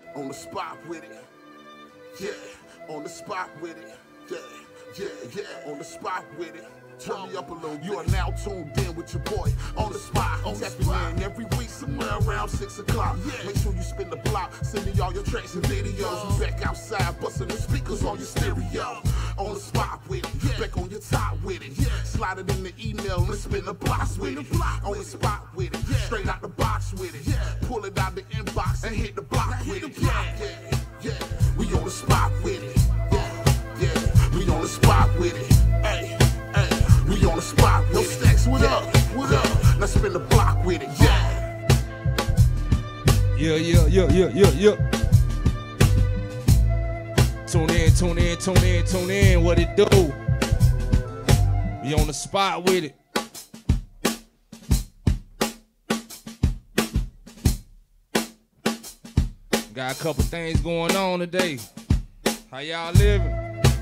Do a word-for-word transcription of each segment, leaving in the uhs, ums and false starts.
on the spot with it. Yeah, on the spot with it. Yeah, yeah, yeah, on the spot with it. Turn me up a little. You are now tuned in with your boy on the spot. On tapping in every week somewhere around six o'clock. Yeah. Make sure you spin the block. Send me all your tracks and videos. We back outside busting the speakers on your stereo. On the spot with it. Yeah. Back on your top with it. Yeah. Slide it in the email and spin the blocks with it. On the spot with it. Yeah. Straight out the box with it. Yeah. Pull it out the inbox and hit the block with it. Yeah, yeah, yeah. We on the spot with it. Yeah, yeah. We on the spot with it. Hey. We on the spot with it. Stacks, what up? What up? Let's spin the block with it, yeah. Yeah, yeah, yeah, yeah, yeah, yeah. Tune in, tune in, tune in, tune in. What it do? We on the spot with it. Got a couple things going on today. How y'all living?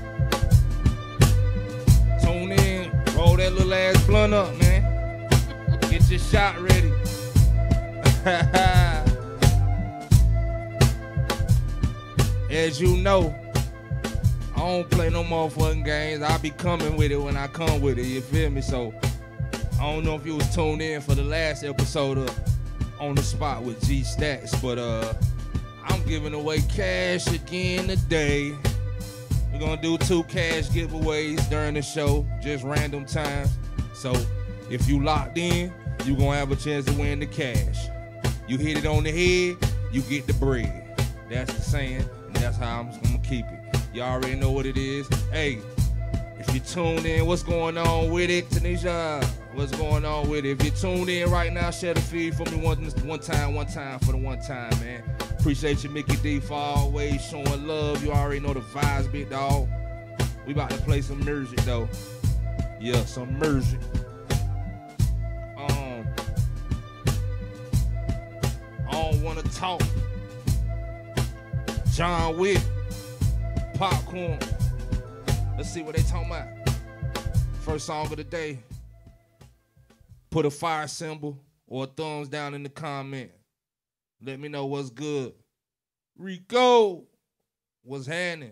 Tune in. Roll that little ass blunt up, man. Get your shot ready. As you know, I don't play no motherfucking games. I be coming with it when I come with it, you feel me? So, I don't know if you was tuned in for the last episode of On the Spot with GStaxx, but uh, I'm giving away cash again today. We're gonna do two cash giveaways during the show, just random times. So if you locked in, you gonna have a chance to win the cash. You hit it on the head, you get the bread. That's the saying, and that's how I'm gonna keep it. You already know what it is. Hey, if you tuned in, what's going on with it, Tisha? What's going on with it? If you tuned in right now, share the feed for me one, one time, one time for the one time, man. Appreciate you, Mickey D, for always showing love. You already know the vibes, big dog. We about to play some music, though. Yeah, some music. Um, I don't want to talk. John Wick, popcorn. Let's see what they talking about. First song of the day. Put a fire symbol or a thumbs down in the comment. Let me know what's good. Rico, what's happening?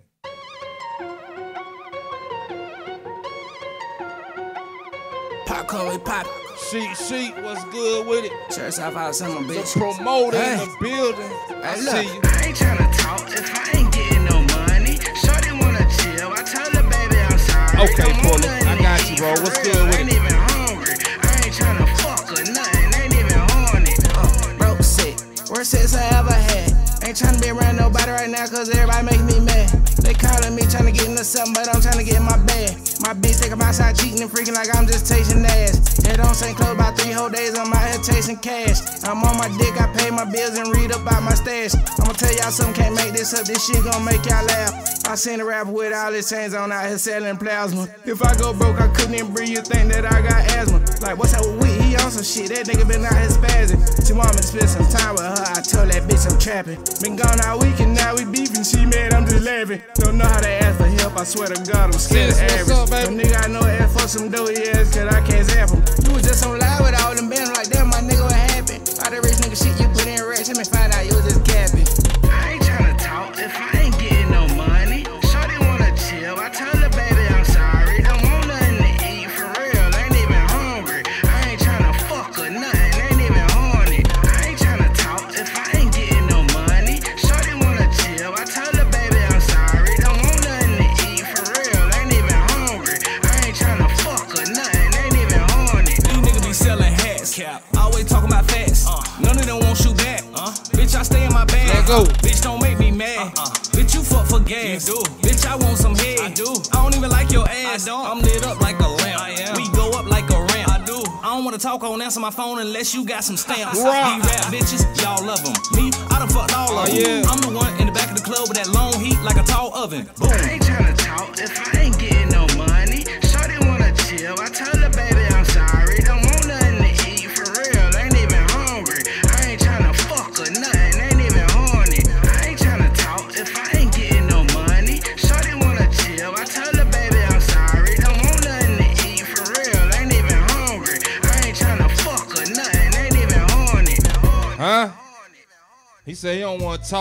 Popcorn, we pop. Sheet, sheet, what's good with it? Church off out some bitch. The promoter hey. in the building. Hey, I look. see you. I ain't tryna talk if I ain't getting no money. Shorty wanna chill. I tell her, baby, I'm sorry. Okay, Puller, I got you, bro. What's good with I ain't it? even hungry. I ain't tryna fuck or nothing. Ain't even horny. Uh, broke sick. Worst sex I ever had. Ain't tryna be around nobody right now cause everybody make me mad. They calling me tryna get into something, but I'm tryna get in my bag. My bitch think I'm outside cheating and freaking like I'm just tasting ass. Head on Saint Close about three whole days, I'm out here chasing cash. I'm on my dick, I pay my bills and read about my stash. I'ma tell y'all something, can't make this up, this shit gon' make y'all laugh. I seen a rapper with all his chains on out here selling plasma. If I go broke, I couldn't even breathe, you think that I got asthma. Like, what's up with Wheat? He on some shit, that nigga been out here spazzing. She want me to spend some time with her, I told that bitch I'm trapping. Been gone all week and now we beefing, she mad, I'm just laughing. Don't know how to ask for help, I swear to God, I'm scared of average. What's up, baby? Some nigga I know ask for some dough, yes, cause I can't zap him. You was just on live with all them bands like that, my nigga, what happened? All the rich nigga shit you put in racks, let me find out you was just capping. I ain't tryna talk if I ain't getting no money. Shorty wanna chill. I tell her, baby, I'm sorry. Don't want nothing to eat for real. Ain't even hungry. I ain't tryna fuck or nothing. Ain't even horny. I ain't tryna talk if I ain't getting no money. Shorty wanna chill. I tell her, baby, I'm sorry. Don't want nothing to eat for real. Ain't even hungry. I ain't tryna fuck or nothing. Ain't even horny. These niggas be selling hats, cap. Always talking about facts. Uh, None of them won't shoot back. Uh, bitch, I stay in my bag. Let go. Bitch, don't make me mad. Uh, uh. Bitch, you fuck for gas. You do. Bitch, I want some head. I do. I don't even like your ass. I don't. I'm lit up like a lamp. I am. We go up like a ramp. I do. I don't wanna talk on answer my phone unless you got some stamps. Right. These rap bitches, y'all love them. Me, I done fucked all of them. yeah. I'm the one in the back of the club with that long heat like a tall oven. Boom. I ain't tryna talk if I ain't getting no money. Shorty wanna chill. I tell her, baby, I'm sorry. Don't want nothing to eat for real. Ain't even hungry. I ain't tryna fuck or nothing. Ain't even horny. I ain't tryna talk if I ain't getting no money. Shorty wanna chill. I tell her, baby, I'm sorry. Don't want nothing to eat for real. Ain't even hungry. I ain't tryna fuck or nothing. Ain't even horny. Huh? He said he don't want to talk.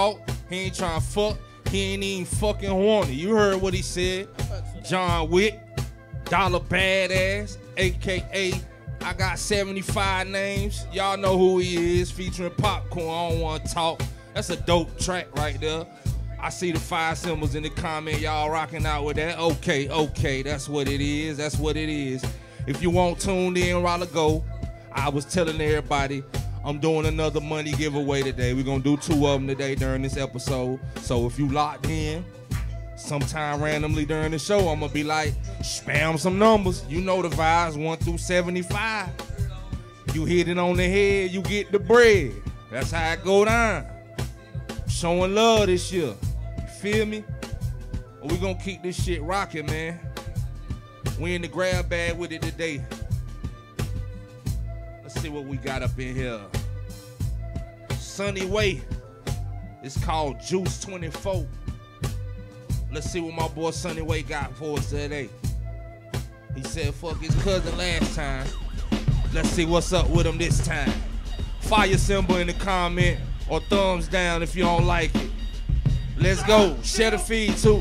He ain't trying to fuck. He ain't even fucking horny. You heard what he said. John Wick, Dollar Badass, A K A I got seventy-five names. Y'all know who he is, featuring Popcorn. I don't want to talk. That's a dope track right there. I see the five symbols in the comment. Y'all rocking out with that. Okay, okay, that's what it is. That's what it is. If you want tuned in a while ago, I was telling everybody I'm doing another money giveaway today. We're going to do two of them today during this episode. So if you locked in, sometime randomly during the show, I'm going to be like, spam some numbers. You know the vibes, one through seventy-five. You hit it on the head, you get the bread. That's how it go down. Showing love this year. You feel me? We're going to keep this shit rocking, man. We in the grab bag with it today. Let's see what we got up in here. Sunny Way. It's called Juice twenty-four. Let's see what my boy Sunny Way got for us today. He said fuck his cousin last time. Let's see what's up with him this time. Fire symbol in the comment or thumbs down if you don't like it. Let's go. Share the feed too.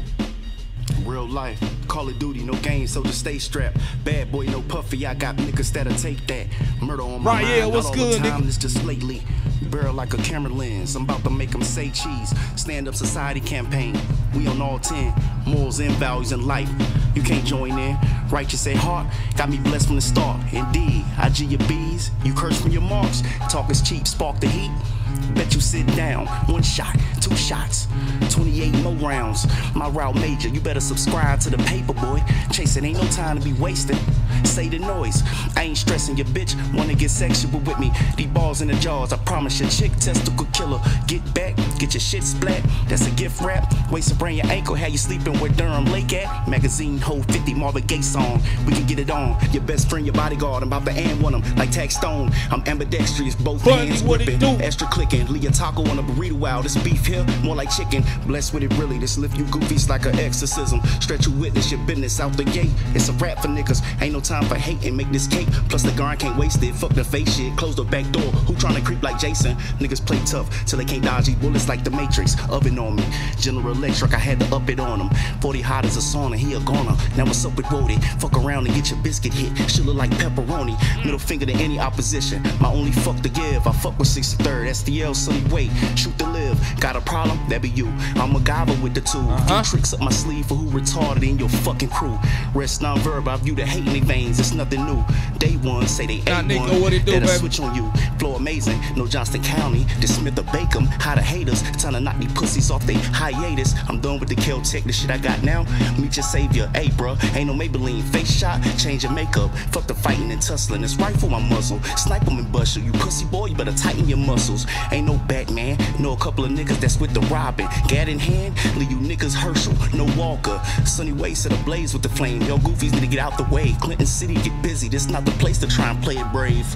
Real life, Call of Duty, no games, so just stay strapped. Bad boy, no puffy, I got niggas that'll take that. Murder on my right, mind, yeah, what's not good, all the time, nigga? it's just lately. Barrel like a camera lens, I'm about to make them say cheese. Stand up society campaign, we on all ten. Morals and values in life, you can't join in. Righteous at heart, got me blessed from the start. Indeed, I G your B's, you curse from your marks. Talk is cheap, spark the heat. Bet you sit down, one shot, two shots, twenty-eight more rounds. My route major, you better subscribe to the paper, boy. Chasing ain't no time to be wasting. Say the noise, I ain't stressing your bitch. Wanna get sexual with me? These balls in the jaws, I promise your chick testicle killer. Get back, get your shit splat. That's a gift wrap. Waist around your ankle, how you sleeping where Durham Lake at? Magazine hold fifty Marvin Gaye song. We can get it on. Your best friend, your bodyguard. I'm about to and one them like Tax Stone. I'm ambidextrous, both Buddy, hands what it whipping. do? Extra clicking, leave a taco on a burrito. Wow, this beef here more like chicken. Blessed with it really. This lift you goofies like an exorcism. Stretch you witness your business out the gate. It's a rap for niggas. Ain't no time for hate and make this cake. Plus the guard can't waste it. Fuck the face shit. Close the back door. Who tryna creep like Jason? Niggas play tough till they can't dodge these bullets like the Matrix. Oven on me. General Electric, I had to up it on him. forty hot as a sauna, he a goner. Now what's up with Woody? Fuck around and get your biscuit hit. Shit look like pepperoni. Middle finger to any opposition. My only fuck to give. I fuck with sixty-third. S D L Sunny Way. Shoot to live. Got a problem? That be you. I'm a MacGyver with the tool. Uh-huh. Few tricks up my sleeve for who retarded in your fucking crew. Rest non-verb, I view the hate in their veins. It's nothing new. Day one, say they Nah, ain't nigga, one. what it do, That'll baby? switch on you. Flow amazing. No Johnston County. This Smith or Bacon. How the haters. Time to knock these pussies off they hiatus. I'm done with the kill tech. The shit I got now. Meet your savior. Hey, bro. Ain't no Maybelline. Face shot. Change your makeup. Fuck the fighting and tussling. It's right for my muzzle. Snipe 'em and bust you. You pussy boy, you better tighten your muscles. Ain't no Batman. Know a couple of niggas that's with the robbing. Gat in hand. Leave you niggas Herschel. No Walker. Sunny Way set ablaze with the flame. Yo, goofies need to get out the way. Clinton City get busy. This not the place to try and play it brave.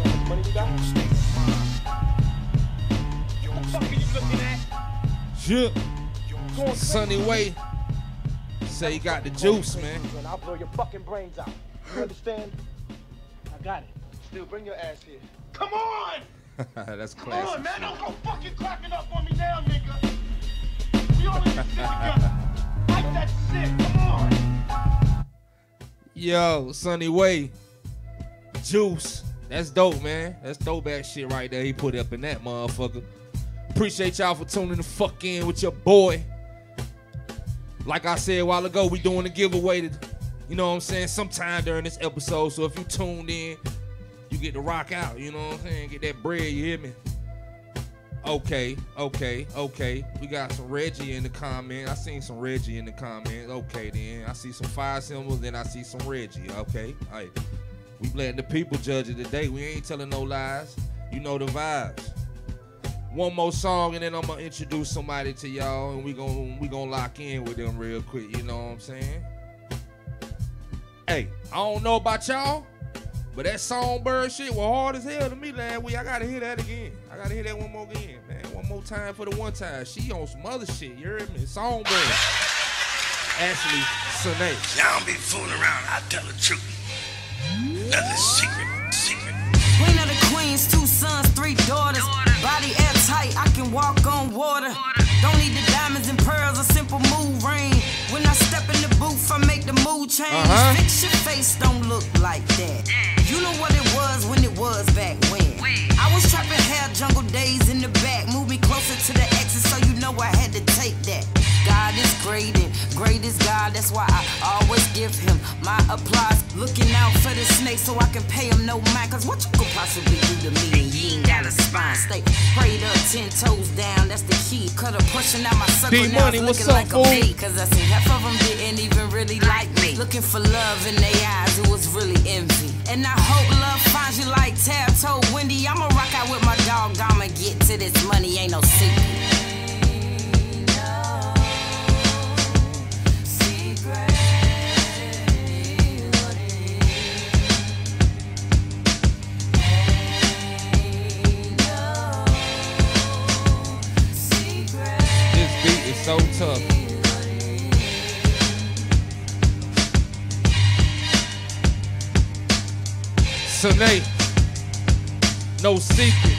Yeah. Sunny Way. Say you got the juice, man. I'll blow your fucking brains out. You understand? I got it. Still, bring your ass here. Come on! That's Come classic. on, man. Don't go fucking cracking up on me now, nigga. We all in this shit together. Like that shit. Come on. Yo, Sunny Way. Juice. That's dope, man. That's dope ass shit right there. He put up in that motherfucker. Appreciate y'all for tuning the fuck in with your boy. Like I said a while ago, we doing a giveaway to, you know what I'm saying, sometime during this episode. So if you tuned in, you get to rock out, you know what I'm saying? Get that bread, you hear me? Okay, okay, okay. We got some Reggie in the comment. I seen some Reggie in the comments. Okay, then. I see some fire symbols, then I see some Reggie. Okay, all right. We letting the people judge it today. We ain't telling no lies. You know the vibes. One more song, and then I'm gonna introduce somebody to y'all, and we gonna we gonna lock in with them real quick. You know what I'm saying? Hey, I don't know about y'all, but that Songbird shit was hard as hell to me last week. I gotta hear that again. I gotta hear that one more again, man. One more time for the one time. She on some other shit. You heard me? Songbird. Ashley Sine. Y'all don't be fooling around. I tell the truth. Nothing secret. Secret. Queen of the queens, two sons, three daughters. Body airtight, I can walk on water. Don't need the diamonds and pearls, a simple move ring. When I step in the booth, I make the mood change. Uh-huh. Fix your face, don't look like that. You know what it was when it was back when. I was trapping hair, jungle days in the back. Move me closer to the exit, so you know I had to take that. God is great and great is God. That's why I always give him my applause. Looking out for the snake so I can pay him no mind. Cause what you could possibly do to me and you ain't got a spine. Stay prayed up, ten toes down, that's the key. Cut a portion out my circle, D now Money, it's what's looking up, like a fool? B. Cause I see half of them didn't even really like me. Looking for love in their eyes, it was really envy. And I hope love finds you like Tab told Wendy. I'ma rock out with my dog, I'ma get to this money, ain't no secret. So tough. Sine, no secret.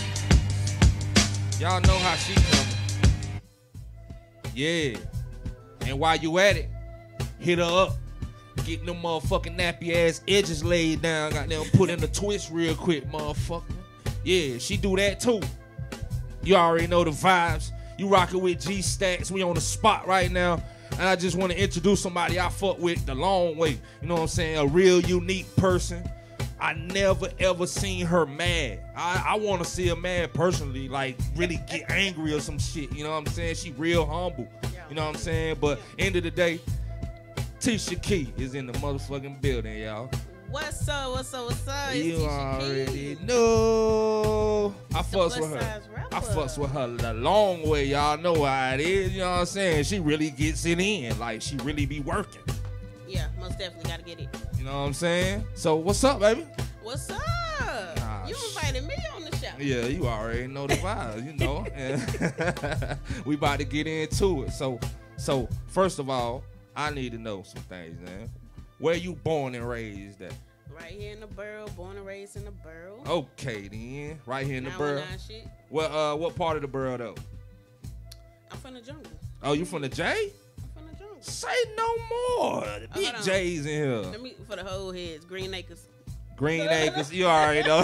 Y'all know how she coming. Yeah. And while you at it, hit her up. Get them motherfucking nappy ass edges laid down. Got them put in the twist real quick, motherfucker. Yeah, she do that too. You already know the vibes. You rockin' with GStaxx. We on the spot right now. And I just want to introduce somebody I fuck with the long way. You know what I'm saying? A real unique person. I never ever seen her mad. I, I want to see her mad personally, like really get angry or some shit. You know what I'm saying? She real humble. You know what I'm saying? But end of the day, Tisha Key is in the motherfucking building, y'all. What's up? What's up? What's up? It's You Tisha already King. know. I It's the fucks with plus her. size rapper. I fucks with her the long way. Y'all know how it is. You know what I'm saying? She really gets it in. Like, she really be working. Yeah, most definitely gotta get it. You know what I'm saying? So, what's up, baby? What's up? Ah, you sh- invited me on the show. Yeah, you already know the vibes, you know. And we about to get into it. So, so first of all, I need to know some things, man. Where you born and raised at? Right here in the borough, born and raised in the borough. Okay, then. Right here in the nine borough. one nine shit. What uh what part of the borough though? I'm from the jungle. Oh, you from the J? I'm from the jungle. Say no more. The Oh, big hold on. J's in here. Let me for the whole heads, Green Acres. Green Acres, you already know.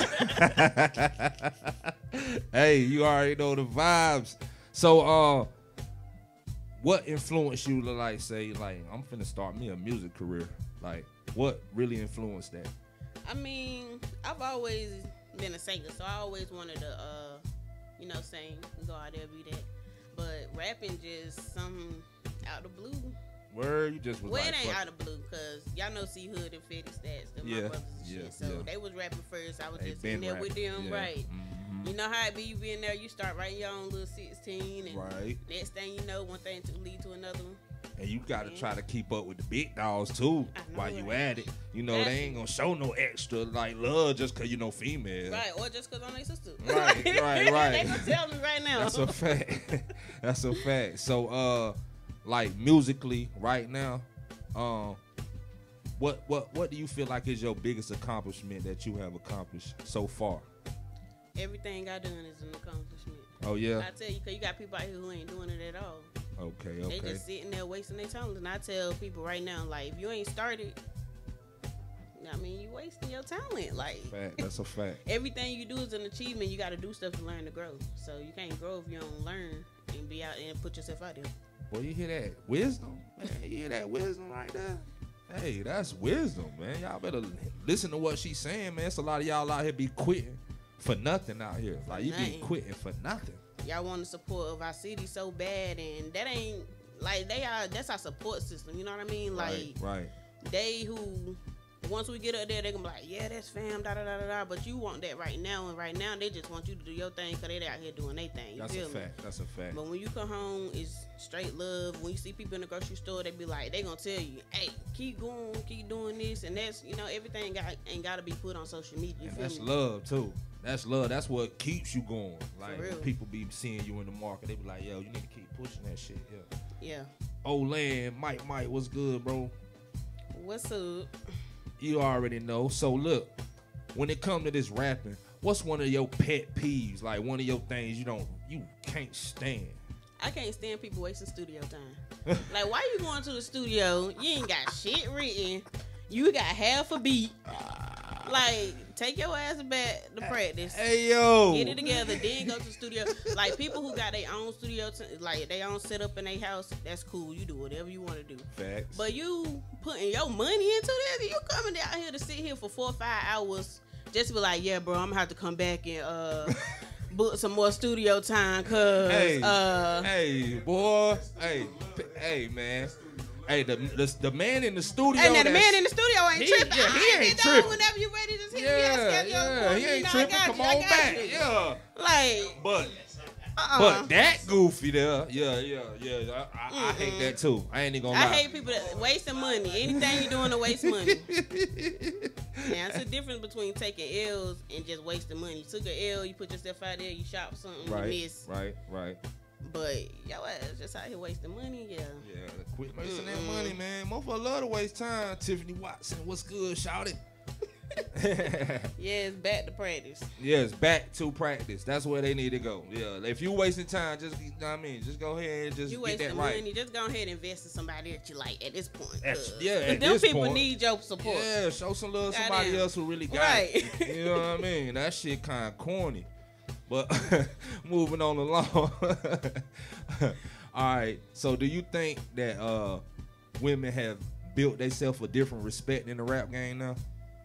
Hey, you already know the vibes. So uh what influenced you to like say like I'm finna start me a music career? Like what really influenced that? I mean, I've always been a singer, so I always wanted to, uh, you know, sing and go out there be that. But rapping just something out the blue. Where you just was Well, like, it ain't fuck out of blue, cause y'all know C Hood and Fetty Stats, them Yeah, my brothers and yeah, shit. So yeah. they was rapping first. I was They just been in there with rapping, them, yeah. right? Mhm. You know how it be. You be in there, you start writing your own little sixteen, and Right. next thing you know, one thing to lead to another one. And you gotta try to keep up with the big dogs too I know, while you right? at it. You know, That's they ain't gonna show no extra like love just cause you know female. Right, or just cause I'm their sister. Right, right, right. They gonna tell me right now. That's a fact. That's a fact. So uh like musically right now, um what what what do you feel like is your biggest accomplishment that you have accomplished so far? Everything I done is an accomplishment. Oh yeah? I tell you, cause you got people out here who ain't doing it at all. Okay, They okay. just sitting there wasting their talent. And I tell people right now, like, if you ain't started, I mean, you wasting your talent. Like, Fact. That's a fact. everything you do is an achievement. You got to do stuff to learn to grow. So you can't grow if you don't learn and be out and put yourself out there. Boy, you hear that wisdom? Man, you hear that wisdom right there? Hey, that's wisdom, man. Y'all better listen to what she's saying, man. It's a lot of y'all out here be quitting for nothing out here. Like, you be Nothing. quitting for nothing. Y'all want the support of our city so bad, and that ain't like they are. That's our support system. You know what I mean? Like Right, right. they who once we get up there, they gonna be like, yeah, that's fam, da da da da da. But you want that right now, and right now they just want you to do your thing because they out here doing their thing. You That's feel a me? fact. That's a fact. But when you come home, it's straight love. When you see people in the grocery store, they be like, they gonna tell you, hey, keep going, keep doing this, and that's, you know, everything got ain't gotta be put on social media. You And feel that's me? love too. That's love. That's what keeps you going. Like when real. people be seeing you in the market, they be like, "Yo, you need to keep pushing that shit." Yeah. Yeah. Old land, Mike, Mike, what's good, bro? What's up? You already know. So look, when it come to this rapping, what's one of your pet peeves? Like one of your things you don't, you can't stand. I can't stand people wasting studio time. Like, why you going to the studio? You ain't got shit written. You got half a beat. Like, take your ass back to practice. Hey, yo. Get it together, then go to the studio. Like, people who got their own studio, t- like, their own setup in their house, that's cool. You do whatever you want to do. Facts. But you putting your money into this, you coming down here to sit here for four or five hours just to be like, yeah, bro, I'm going to have to come back and uh, book some more studio time because... Hey, uh, hey, boy. Hey, hey, man. Hey, the, the the man in the studio. Hey, now the man in the studio ain't he, tripping. Yeah, he I ain't ain't tripping. Whenever you ready, just hit yeah, me. Yeah, he ain't tripping. Come on back. You. Yeah. Like, but, uh-uh. but that goofy there. Yeah, yeah, yeah. I, I, I hate that too. I ain't even gonna I lie. hate people that wasting money. Anything you doing to waste money. Now, it's a difference between taking L's and just wasting money. You took an L, you put yourself out there, you shop something, right, you miss. Right, right. But yo ass just out here wasting money, yeah. Yeah, quit wasting mm-hmm. that money, man. Motherfucker love to waste time. Tiffany Watson, what's good? Shout it. Yeah, it's back to practice. Yeah, it's back to practice. That's where they need to go. Yeah, if you wasting time, just you know what I mean, just go ahead and just you get that wasting right. money, just go ahead and invest in somebody that you like at this point. That's, yeah, at them this people point, need your support. Yeah, show some love to somebody Goddamn. else who really got right. it. You know what I mean? That shit kind of corny. But moving on along. All right. So do you think that uh, women have built themselves a different respect in the rap game now?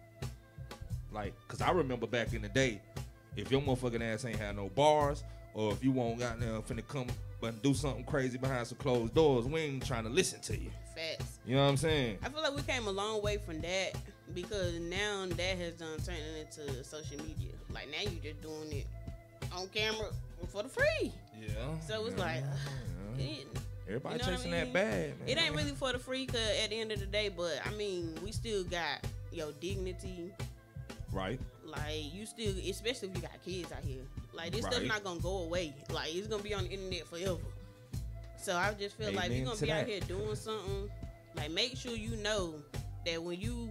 Like, cause I remember back in the day, if your motherfucking ass ain't had no bars, or if you won't got there finna come but do something crazy behind some closed doors, we ain't trying to listen to you. Facts. You know what I'm saying? I feel like we came a long way from that because now that has done turned into social media. Like now you just doing it on camera for the free. Yeah. So it's yeah, like, yeah. it, everybody you know chasing what I mean? that bag, man. It ain't really for the free cause at the end of the day, but I mean, we still got your dignity. Right. Like you still, especially if you got kids out here. Like this right. stuff not gonna go away. Like it's gonna be on the internet forever. So I just feel Amen like if you're gonna to be that. out here doing something, like make sure you know that when you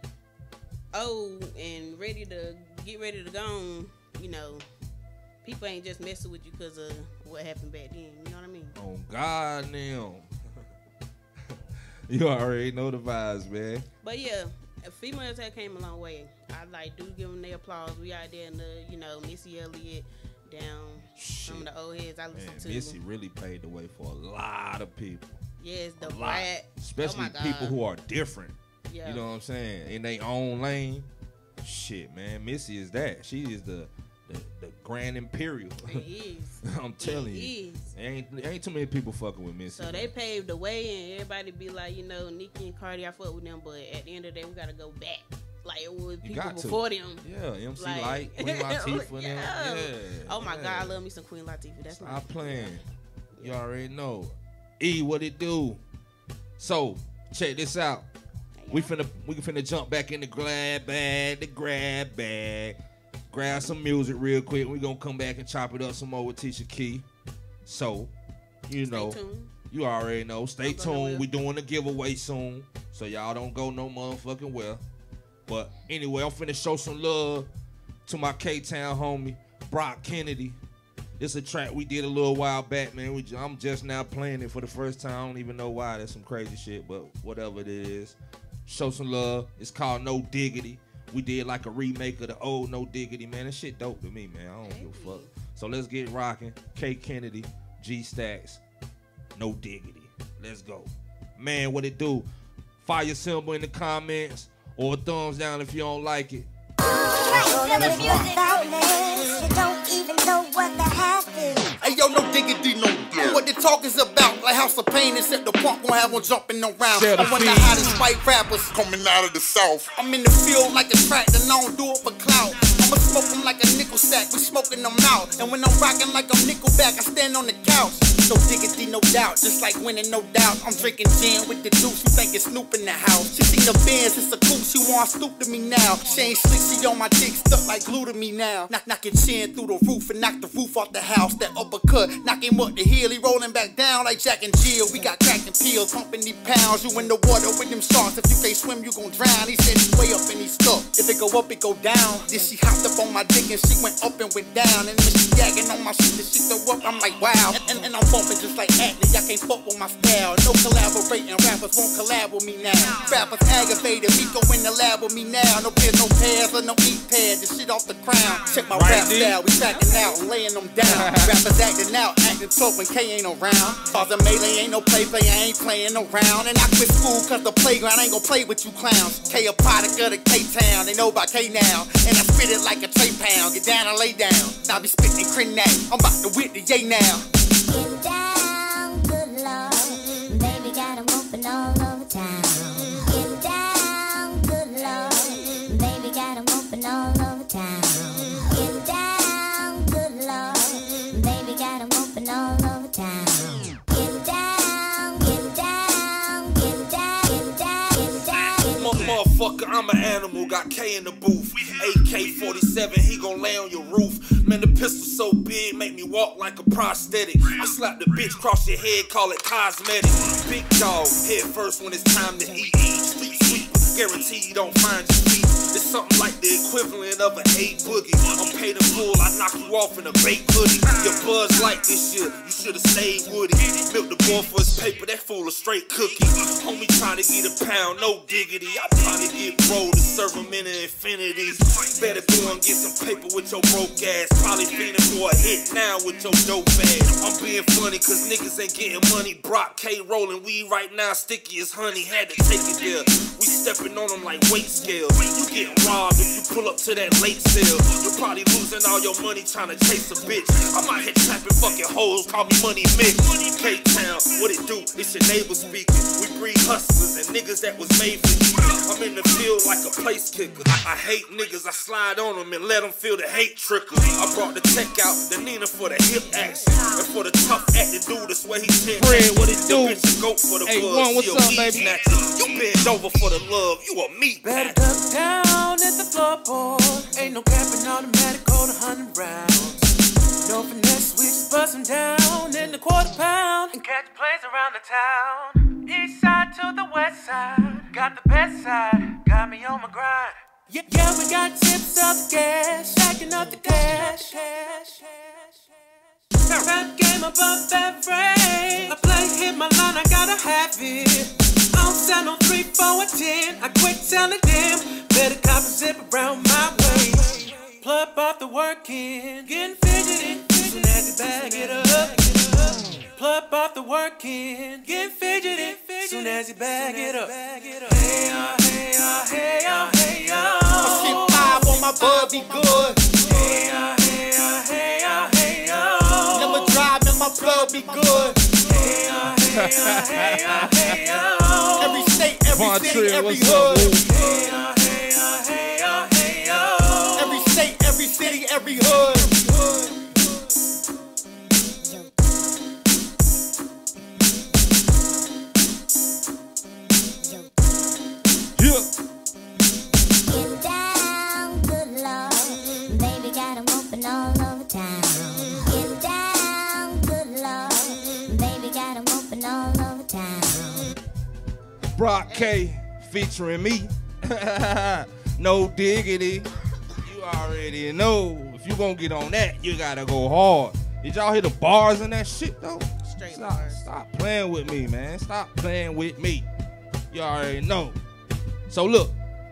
old and ready to get ready to go on, you know, people ain't just messing with you because of what happened back then. You know what I mean? Oh God, now. You already know the vibes, man. But yeah, females that came a long way. I like do give them their applause. We out there in the, you know, Missy Elliott, down Shit. some of the old heads I listen Man, to. Missy really paved the way for a lot of people. Yes, the a lot. rat. Especially oh people who are different. Yeah. You know what I'm saying? In their own lane. Shit, man. Missy is that. She is the the, the Grand Imperial. It is. I'm telling it you. Is. Ain't ain't too many people fucking with Missy. So man. they paved the way and everybody be like, you know, Nicki and Cardi, I fuck with them, but at the end of the day, we gotta go back. Like it was people before to. them. Yeah, M C like, Light, Queen Latifah, yeah. them. Yeah. Oh my yeah. God, I love me some Queen Latifah. That's Stop not playing. You already know. E, what it do? So, check this out. We finna we finna jump back in the grab bag, the grab bag. Grab some music real quick. We gonna come back and chop it up some more with Tisha Key. So, you Stay know, tuned. you already know. Stay Don't go tuned. nowhere. We doing a giveaway soon. So y'all don't go no motherfucking well. But anyway, I'm finna show some love to my K-Town homie, Brock Kennedy. It's a track we did a little while back, man. We, I'm just now playing it for the first time. I don't even know why. That's some crazy shit, but whatever it is. Show some love. It's called No Diggity. We did like a remake of the old No Diggity, man. That shit dope to me, man. I don't give a fuck. So let's get rocking. K Kennedy, GStaxx, No Diggity. Let's go. Man, what it do? Fire symbol in the comments or a thumbs down if you don't like it. Hey yo, no diggity, no doubt. What the talk is about, like House of Pain, except the punk won't have one jumping around. I'm one of the hottest white rappers coming out of the South. I'm in the field like a tractor, and I don't do it for clout. I'ma smoke them like a nickel sack, we smoking them out. And when I'm rocking like I'm Nickelback, I stand on the couch. No diggity, no doubt, just like winning, no doubt. I'm drinking gin with the juice, you think it's Snoop in the house. She seen the Benz, it's a coupe, she want stoop to me now. She ain't slick, she on my dick, stuck like glue to me now. Knock, knock your chin through the roof and knock the roof off the house. That uppercut, knock him up the hill, he rolling back down like Jack and Jill. We got cracking pills, pumping these pounds. You in the water with them sharks, if you can't swim, you gon' drown. He said he's way up and he's stuck. If it go up, it go down. Then she hopped up on my dick and she went up and went down. And then she gagging on my shit, and she throw up, I'm like wow. And, and, and I'm bumping just like Atlee. I can't fuck with my style. No collaborating, rappers won't collab with me now. Rappers aggravated, me go in the lab with me now. No pairs, no pairs, or no eat pads. This shit off the crown. Check my Right, rap D. style, we tracking out and laying them down. Rappers acting out, acting tough when K ain't around. Cause a melee ain't no play play, I ain't playing around. And I quit school cause the playground ain't gon' play with you clowns. K a product of the K-Town, they know about K now. And I spit it like a tray pound, get down and lay down. Now I be spitting crin now, I'm about to whip the yay now. Get down, good Lord, baby got 'em open all over town. Get down, good Lord, baby got 'em open all over town. Get down, good Lord, baby got 'em open all over town. Get down, get down, get down, get down, get down. Motherfucker, I'm an animal, got K in the booth. A K forty-seven, he gon' lay on your roof. Man, the pistol so big, make me walk like a prosthetic. I slap the bitch cross your head, call it cosmetic. Big dog, head first when it's time to eat. Street sweeper, guarantee you don't find your feet. It's something like the equivalent of an A boogie. I'm paid in full, I knock you off in a baked hoodie. Your buzz like this shit, you should've stayed woody. Milk the boy for his paper, that fool a straight cookie. Homie trying to get a pound, no diggity. I trying to get bro to serve him in an infinity. Better go and get some paper with your broke ass. Probably feeling for a hit now with your dope ass. I'm being funny cause niggas ain't getting money. Brock K rolling weed right now, sticky as honey. Had to take it there. We stepping on them like weight scales. You get robbed if you pull up to that late sale. You probably losing all your money trying to chase a bitch. I'm out here trapping fucking hoes, call me Money Mick. K-Town, what it do? It's your neighbor speaking. We breed hustlers and niggas that was made for you. I'm in the field like a place kicker. I hate niggas, I slide on them and let them feel the hate trickle. I brought the tech out, the Nina for the hip action. And for the tough acting dude, that's where he ten. Fred, what it do? Bitch a goat for the Hey, buzz. one, what's She a up, weed baby? snatcher. You bend over for the love, you a meat Better snatcher. duck down at the floorboard. Ain't no capping, automatic, hold a hundred rounds. No finesse, we just bust 'em down in the quarter pound and catch plays around the town. East side to the west side, got the best side, got me on my grind. Yeah, yeah, we got tips of the gas, stacking up the cash. Rap game above average. I play, hit my line, I gotta have it. I don't sell no three, four, or ten. I quit selling them. Better cop a zip around my way. Plug off the work in, getting fidgety. Soon as you bag it up. Plug off the work in, getting fidgety. Soon as you bag it up. Hey, uh, hey, uh, hey, uh, hey, uh. My shit five on my bud be good. Hey, uh, hey, uh, hey, uh, hey, uh. Never drive and my blood be good. Hey, uh, hey, uh, hey, uh, hey, uh. Every state, every Von city, Trier, every what's up, hood. boo? Hey, uh, hey, uh, hey, uh, hey, uh. Every state, every city, every hood. Yeah. Get down, good Lord, baby got 'em open all over town. Get down, good Lord, baby got 'em open all over town. Brock K featuring me. No diggity. You already know. If you gonna get on that, you gotta go hard. Did y'all hear the bars in that shit though? Straight Stop, bars. stop playing with me, man. Stop playing with me. You already know. So look.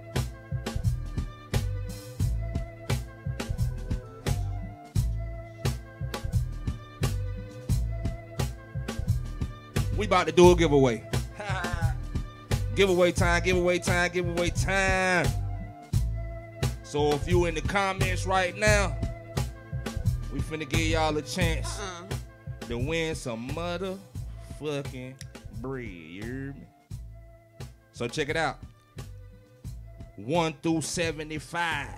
We about to do a giveaway. Giveaway time, giveaway time, giveaway time. So if you in the comments right now, we finna give y'all a chance Uh-uh. to win some motherfucking bread. You hear me? So check it out. One through seventy-five.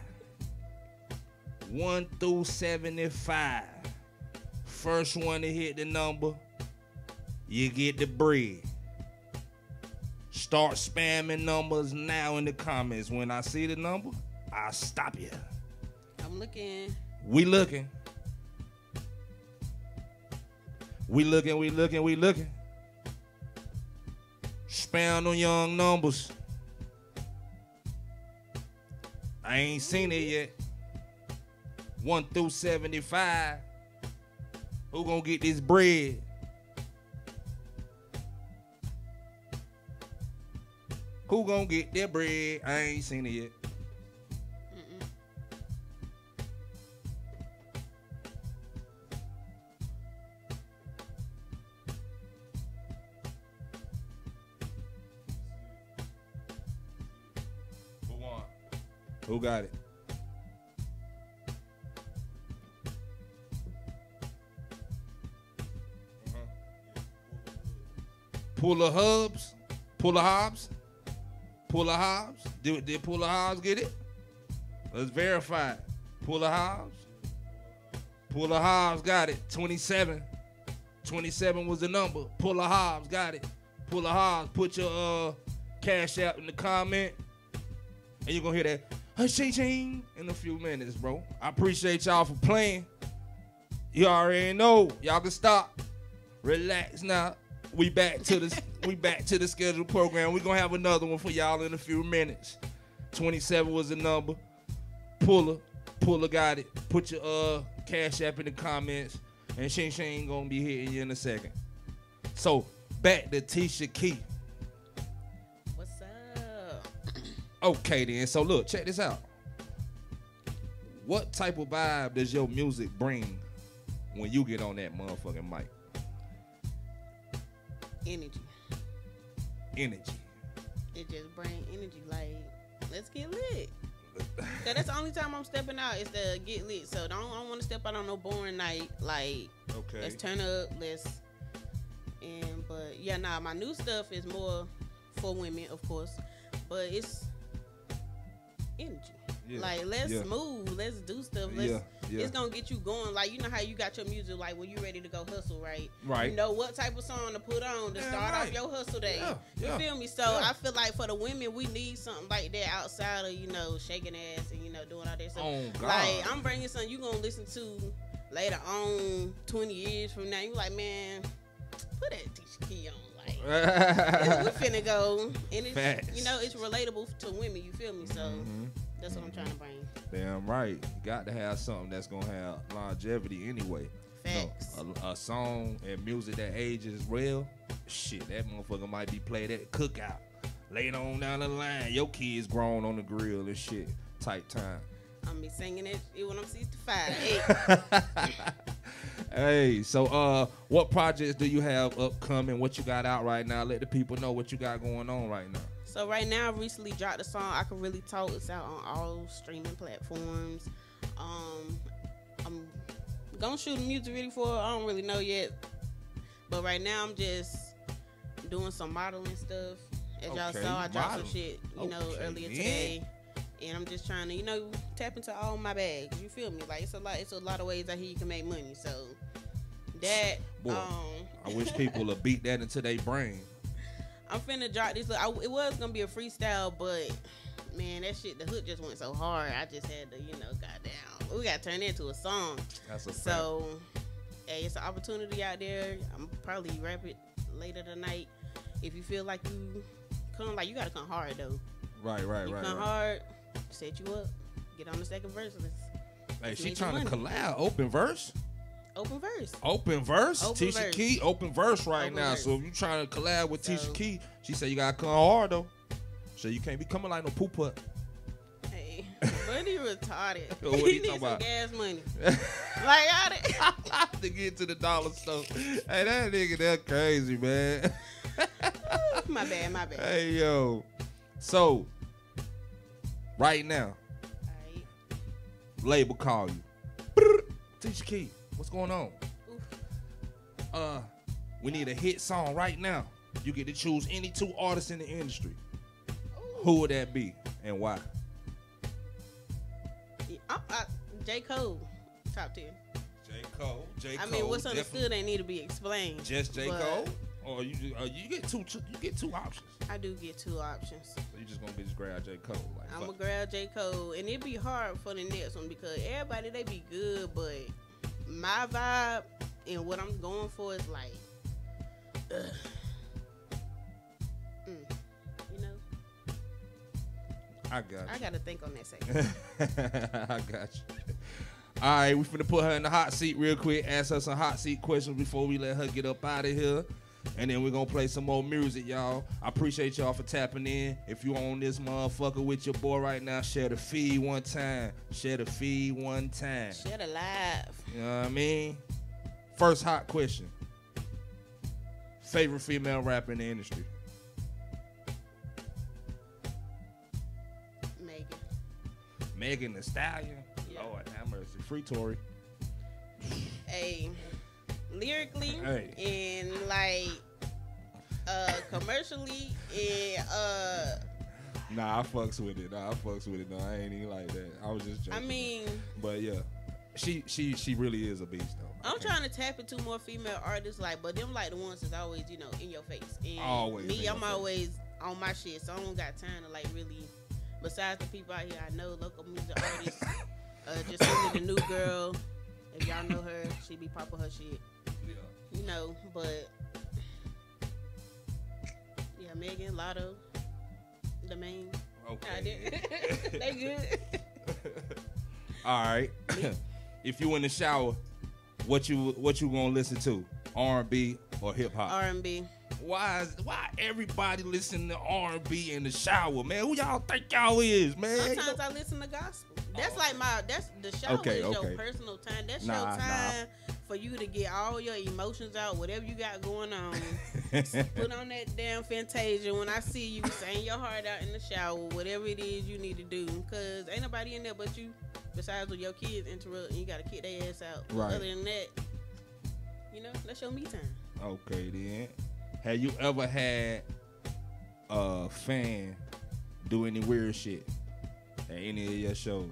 One through seventy-five. First one to hit the number, you get the bread. Start spamming numbers now in the comments. When I see the number, I'll stop you. I'm looking. We looking. We looking, we looking, we looking. Spam on young numbers. I ain't seen it yet. One through seventy-five. Who gonna get this bread? Who gonna get their bread? I ain't seen it yet. Mm-mm. Who won? Who got it? Puller Hubs, Puller Hobbs, Puller Hobbs. Did, did Puller Hobbs get it? Let's verify. Puller Hobbs. Puller Hobbs got it. twenty-seven. twenty-seven was the number. Puller Hobbs got it. Puller Hobbs, put your uh, cash out in the comment, and you're gonna hear that ha-ching-ching in a few minutes, bro. I appreciate y'all for playing. You already know. Y'all can stop. Relax now. We back to the we back to the scheduled program. We're gonna have another one for y'all in a few minutes. twenty-seven was the number. Puller. Puller got it. Put your uh cash app in the comments. And Shing Shing gonna be hitting you in a second. So back to Tisha Key. What's up? Okay then. So look, check this out. What type of vibe does your music bring when you get on that motherfucking mic? Energy. Energy. It just bring energy. Like, let's get lit. Cause that's the only time I'm stepping out is to get lit. So don't I don't want to step out on no boring night. Like, okay, let's turn up. Let's and but yeah, nah. My new stuff is more for women, of course, but it's energy. Yeah. Like, let's yeah. move. Let's do stuff. Let's. Yeah. Yeah. It's gonna get you going. Like, you know how you got your music, like when you ready to go hustle, right? Right. You know what type of song to put on to yeah, start right. off your hustle day. Yeah, you yeah, feel me? So yeah. I feel like for the women, we need something like that outside of, you know, shaking ass and, you know, doing all that stuff. Oh, God. Like, I'm bringing something you gonna listen to later on, twenty years from now. You like, man, put that Tisha Key on. Like, we finna go. And it's, Facts. You know, it's relatable to women. You feel me? So mm-hmm. that's what I'm trying to bring. Damn right. You got to have something that's gonna have longevity anyway. Facts. No, a, a song and music that ages well, shit, that motherfucker might be played at the cookout. Later on down the line, your kids grown on the grill and shit. Type time. I'm be singing it when I'm sixty-five. Hey. Hey, so uh, what projects do you have upcoming? What you got out right now? Let the people know what you got going on right now. So right now, I recently dropped a song, I Can Really Talk. It's out on all streaming platforms. Um, I'm gonna shoot a music video for it. I don't really know yet. But right now, I'm just doing some modeling stuff. As okay, y'all saw, I dropped model. some shit, you okay, know, earlier man. today. And I'm just trying to, you know, tap into all my bags. You feel me? Like, it's a lot. It's a lot of ways out here you can make money. So that. Boy, um, I wish people would beat that into their brain. I'm finna drop this. I, it was gonna be a freestyle, but man, that shit, the hook just went so hard. I just had to, you know, goddamn, we got to turn it into a song. That's a so, hey, it's an opportunity out there. I'm probably rap it later tonight. If you feel like you come, like you gotta come hard though. Right, right, you right. Come right. hard, set you up, get on the second verse. Let's, hey, let's she trying to collab. Open verse. Open verse. Open verse. Open Tisha verse. Key, open verse right open now. Verse. So if you trying to collab with so, Tisha Key, she said you gotta come hard though. So you can't be coming like no poop putt. Hey, money retarded. What he you needs talking some about? gas money. Like I to get to the dollar store. Hey, that nigga, that crazy, man. My bad, my bad. Hey yo. So right now, right. label call you. Tisha Key, what's going on? Uh, we need a hit song right now. You get to choose any two artists in the industry. Ooh. Who would that be and why? Yeah, I, I, J. Cole, top ten. J. Cole, J. Cole. I mean, what's understood ain't need to be explained. Just J. Cole, or you uh, you get two, two you get two options. I do get two options. So you just gonna be just grab J. Cole? Like, I'm gonna grab J. Cole, and it be hard for the next one because everybody they be good, but my vibe and what I'm going for is like, ugh. Mm, you know. I got you. I gotta think on that second. I got you. All right, we finna put her in the hot seat real quick. Ask her some hot seat questions before we let her get up out of here. and then we're gonna play some more music, y'all. I appreciate y'all for tapping in. If you on this motherfucker with your boy right now, share the feed one time. Share the feed one time. Share the live. You know what I mean? First hot question. Favorite female rapper in the industry? Megan. Megan Thee Stallion? Yeah. Lord have mercy. Free Tory. Hey, lyrically Hey. and like uh commercially and uh Nah, I fucks with it. Nah, I fucks with it. No, I ain't even like that. I was just joking. I mean, but yeah, she she she really is a beast though. I'm trying to tap into more female artists, like, but them like the ones that's always, you know, in your face. And Always in me, your I'm face. always on my shit, so I don't got time to like really. Besides the people out here I know, local music artists, uh, just send me the new girl. If y'all know her, she be popping her shit. Yeah. You know, but yeah, Megan, Lotto, the main. Okay. They good. All right. If you in the shower, what you what you gonna listen to? R and B or hip hop? R and B. Why is why everybody listen to R and B in the shower, man? Who y'all think y'all is, man? Sometimes I listen to gospel. That's like my, that's the shower Okay, is okay. your personal time. That's Nah, your nah. time for you to get all your emotions out, whatever you got going on. Put on that damn Fantasia when I see you, sing your heart out in the shower, whatever it is you need to do. Because ain't nobody in there but you, besides when your kids interrupt and you got to kick their ass out. But Right. other than that, you know, that's your me time. Okay, then. Have you ever had a fan do any weird shit at any of your shows?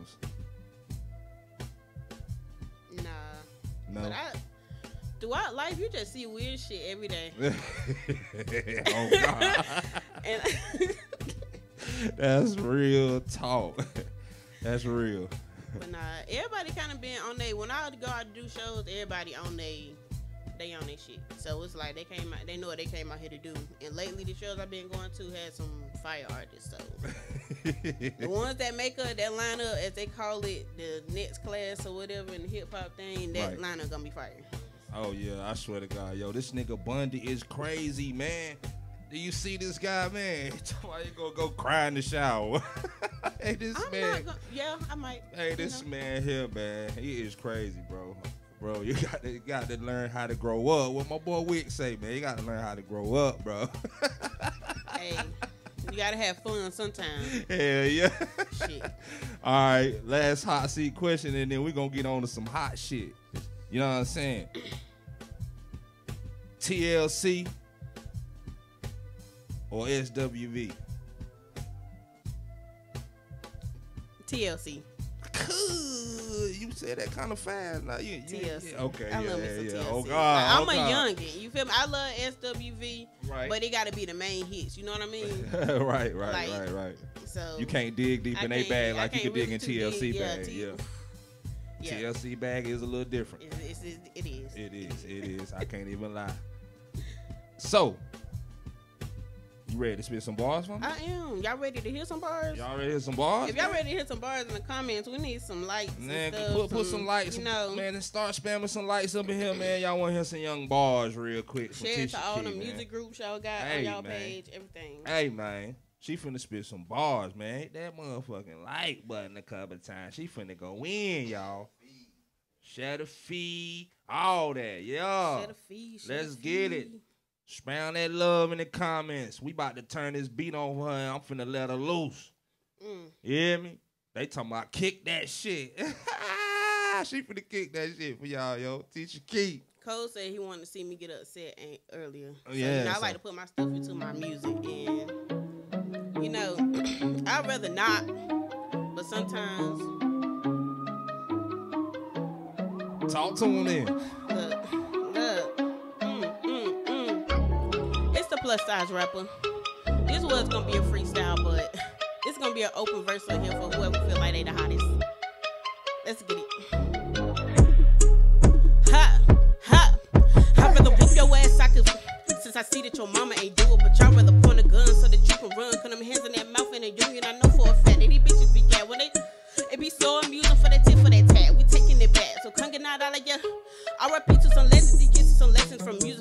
Nah. No. But I, throughout life, you just see weird shit every day. Oh, God. And That's real talk. That's real. But nah, everybody kind of been on they. When I go out to do shows, everybody on they, they on their shit. So it's like they came out, they know what they came out here to do. And lately, the shows I've been going to had some fire artists. So the ones that make up that lineup, as they call it, the next class or whatever in the hip hop thing, that Right. lineup gonna be fire. Oh, yeah, I swear to God. Yo, this nigga Bundy is crazy, man. Do you see this guy, man? Why you gonna go cry in the shower? Hey, this I'm man. not gonna, yeah, I might. Hey, you this know. man here, man, he is crazy, bro. Bro, you got to you got to learn how to grow up. What my boy Wick say, man, you got to learn how to grow up, bro. Hey, you gotta have fun sometimes. Hell yeah. Shit. All right, last hot seat question, and then we're going to get on to some hot shit. You know what I'm saying? T L C or S W V? T L C. You said that kind of fast. Now you, you T L C. yeah, okay, I yeah, love yeah, me some yeah. T L C. Oh God, Like, I'm oh, a God. youngin'. You feel me? I love S W V, Right. but it got to be the main hits. You know what I mean? right, right, Like, right, right. So You can't dig deep I in they can't- bag I like you can't can dig really in too T L C dig, yeah, bag. T- Yeah. Yeah. T L C bag is a little different. It's, it's, it is. It is. It is. I can't even lie. So, you ready to spit some bars for me? I am. Y'all ready to hear some bars? Y'all ready to hear some bars? If y'all ready to hear some bars in the comments, we need some lights. Man, and stuff, put, put some lights, You know, man, and start spamming some lights up in here, man. Y'all want to hear some young bars real quick from share it to Tisha all King, the man. music groups y'all got Hey, on y'all man. page, everything. Hey, man, she finna spit some bars, man. Hit that motherfucking like button a couple times. She finna go in, y'all. Share the feed, all that, yeah. Share the feed, share Let's the get it. feed. Spam that love in the comments. We about to turn this beat on her, and I'm finna let her loose. Mm. You hear me? They talking about kick that shit. She finna kick that shit for y'all, yo. Tisha King. Cole said he wanted to see me get upset ain't earlier. So, Yeah, you know, I so- like to put my stuff into my music, and you know, I'd rather not, but sometimes. Talk to him then. Look, look, mm, mm, mm. It's the plus size rapper. This was gonna be a freestyle, but it's gonna be an open verse in here for whoever feel like they the hottest. Let's get it. Ha, ha. I'd rather whoop your ass I could, since I see that your mama ain't do it, but y'all rather point a gun so that you can run. Cause them hands in that mouth in a union, I know for a fact that these bitches be gat when they, it be so amusing for that tip for that tag. We taking it back, so come get out of ya. R I P to some legends, he kisses some lessons from music from back in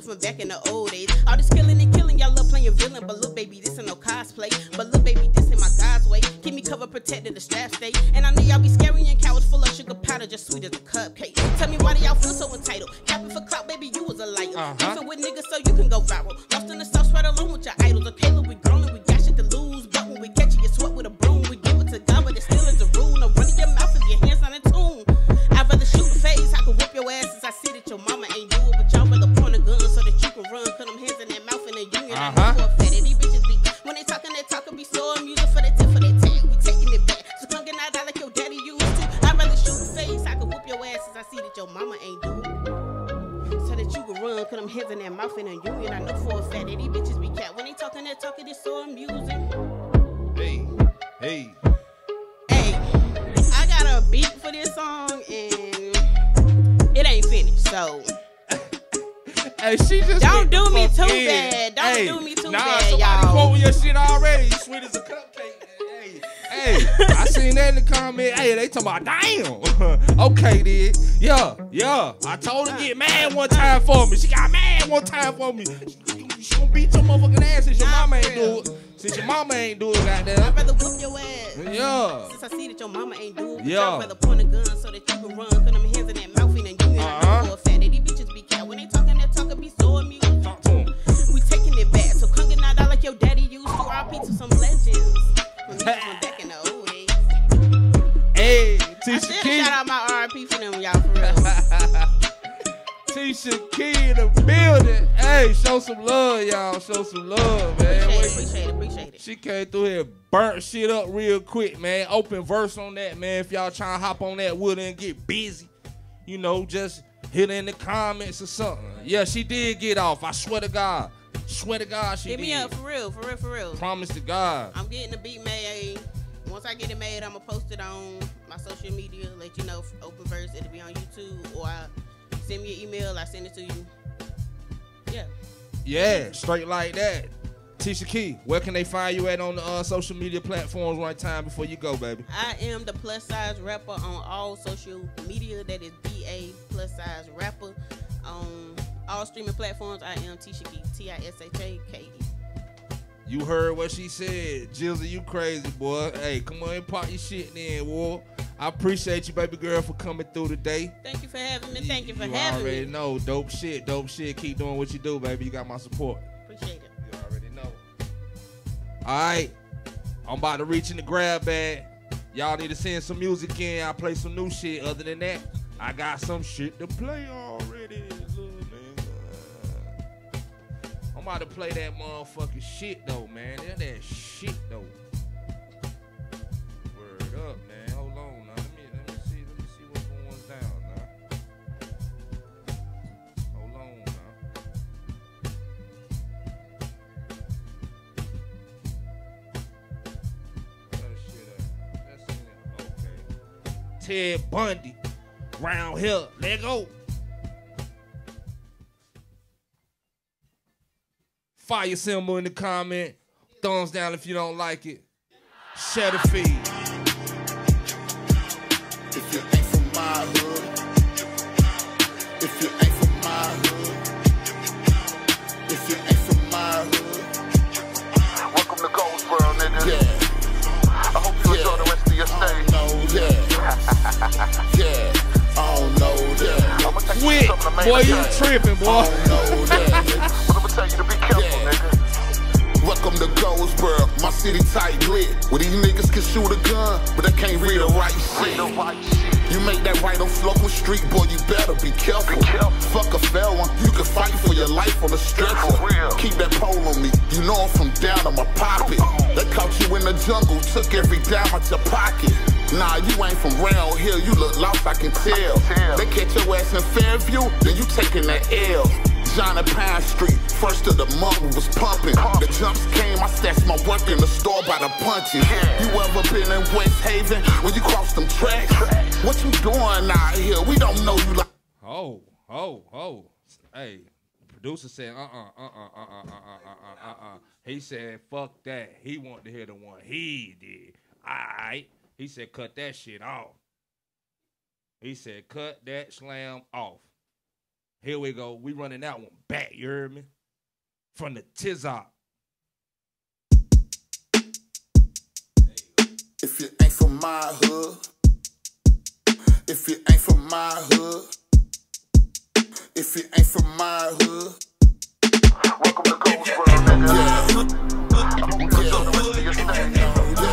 in the old days. All this killing and killing, y'all love playing villain. But look, baby, this ain't no cosplay. But look, baby, this ain't my God's way. Keep me covered, protected, the strap stay. And I know y'all be scary and cowards full of sugar powder, just sweet as a cupcake. Tell me why do y'all feel so entitled? Capping for clout, baby, you was a liar. Uh-huh. Beefing with niggas so you can go viral. Lost in the sauce right along with your idols. Okay, look, we grown and we got shit to lose. But when we catch you, you sweat with a broom. We give it to God, but it still is a rule. No running your mouth if your hands not in tune. I'd rather shoot the face, I could whip your ass since I see that your mama ain't do it. But y'all rather point a gun so that you can run. Put them hands in that mouth in the union. Uh-huh. I know for a fact that these bitches be. When they talking, that talking be so amusing for that tip for that tag. We taking it back. So come get out like your daddy used to. I'd rather shoot the face, I could whip your ass since I see that your mama ain't do it. So that you can run, put them hands in that mouth in the union. I know for a fact that these bitches be cat. When they talking, that talking is so amusing. Hey, hey. Hey, I got a beat for this song and it ain't finished, so hey, she just don't do me too in. bad. Don't hey, do me too nah, bad, somebody y'all. quoting your shit already. You sweet as a cupcake. Hey, hey, I seen that in the comment. Hey, they talking about damn. Okay, then. Yeah, yeah. I told her to get mad one time for me. She got mad one time for me. She, she gonna beat your motherfucking ass since your Nah, mama ain't for do real. it. Since your mama ain't do it, goddamn. I'd rather whoop your ass. Yeah. Since I see that your mama ain't do it, Yeah. I'd rather point a gun so that you can run. Put them hands in that mouth in the union. Uh-huh. I know for a fact that these bitches be cat. When they talking, that talking be so amusing. Talk to him. We taking it back. So come get knocked out like your daddy used to. R P to some legends. When niggas went back in the old days. Hey, I Tisha should King. shout out my R P for them, y'all, for real. Tisha King in the building. Hey, show some love, y'all. Show some love, man. Appreciate it, Wait. appreciate it, appreciate it. She came through here, burnt shit up real quick, man. Open verse on that, man. If y'all trying to hop on that wood and get busy, you know, just hit in the comments or something. Yeah, she did get off. I swear to God. Swear to God she Hit did. me up, for real, for real, for real. Promise to God. I'm getting the beat made. Once I get it made, I'm going to post it on my social media, let you know, open verse, it'll be on YouTube, or I send me an email, I send it to you. Yeah. Yeah, straight like that. Tisha Key, where can they find you at on the uh, social media platforms one time before you go, baby? I am the plus size rapper on all social media. That is D A plus size rapper. On all streaming platforms, I am Tisha Key, T I S H A K E. You heard what she said. Jilza, you crazy, boy. Hey, come on and pop your shit in, boy. I appreciate you, baby girl, for coming through today. Thank you for having me. Thank you for you having already me. know. Dope shit, dope shit. Keep doing what you do, baby. You got my support. Appreciate it. You already know. All right. I'm about to reach in the grab bag. Y'all need to send some music in. I'll play some new shit. Other than that, I got some shit to play already. Little nigga. I'm about to play that motherfucking shit, though, man. That, that shit, though. Word up, man. Hold on now. Let me, let me see. Let me see what's going down now. Hold on now. Where that shit at? That's in there. Okay. Ted Bundy. Round here. Let go. Fire symbol in the comment. Thumbs down if you don't like it. Share the feed. If you ain't from my hood, if you ain't from my hood, if you ain't from my hood, welcome to Goldsboro, nigga. Yeah. I hope you yeah. enjoy the rest of your stay. I don't know, yeah. yeah. I don't know, yeah. I'ma take Wait, you to some of the main boy, you events. tripping, boy. I don't know, yeah. But I'ma tell you to be careful, yeah. nigga. Welcome to Goldsboro, my city tight lit. Where these niggas can shoot a gun, but they can't read or write shit. You make that right on local street, boy, you better be careful. Be careful. Fuck a fair one, you can fight for your life on the stretcher. Keep that pole on me, you know I'm from down on my poppy. They caught you in the jungle, took every dime out your pocket. Nah, you ain't from round here, you look lost, I can tell. I can tell. They catch your ass in Fairview, then you taking that L. Johnny Pine Street, first of the month was pumping. The jumps came, I stashed my work in the store by the punches. You ever been in West Haven when you cross them tracks? What you doing out here? We don't know you like. Oh, oh, oh. Hey, the producer said, uh-uh, uh-uh, uh-uh, uh-uh, uh-uh, uh-uh. He said, fuck that. He wanted to hear the one he did. All right. He said, cut that shit off. He said, cut that slam off. Here we go. We running that one back, you heard me? from the Tisha. If you ain't from my hood, if you ain't from my hood, if you ain't from my hood, welcome to Goldsboro, nigga. Yeah. I'm gonna put you on the rest of your stand, yeah.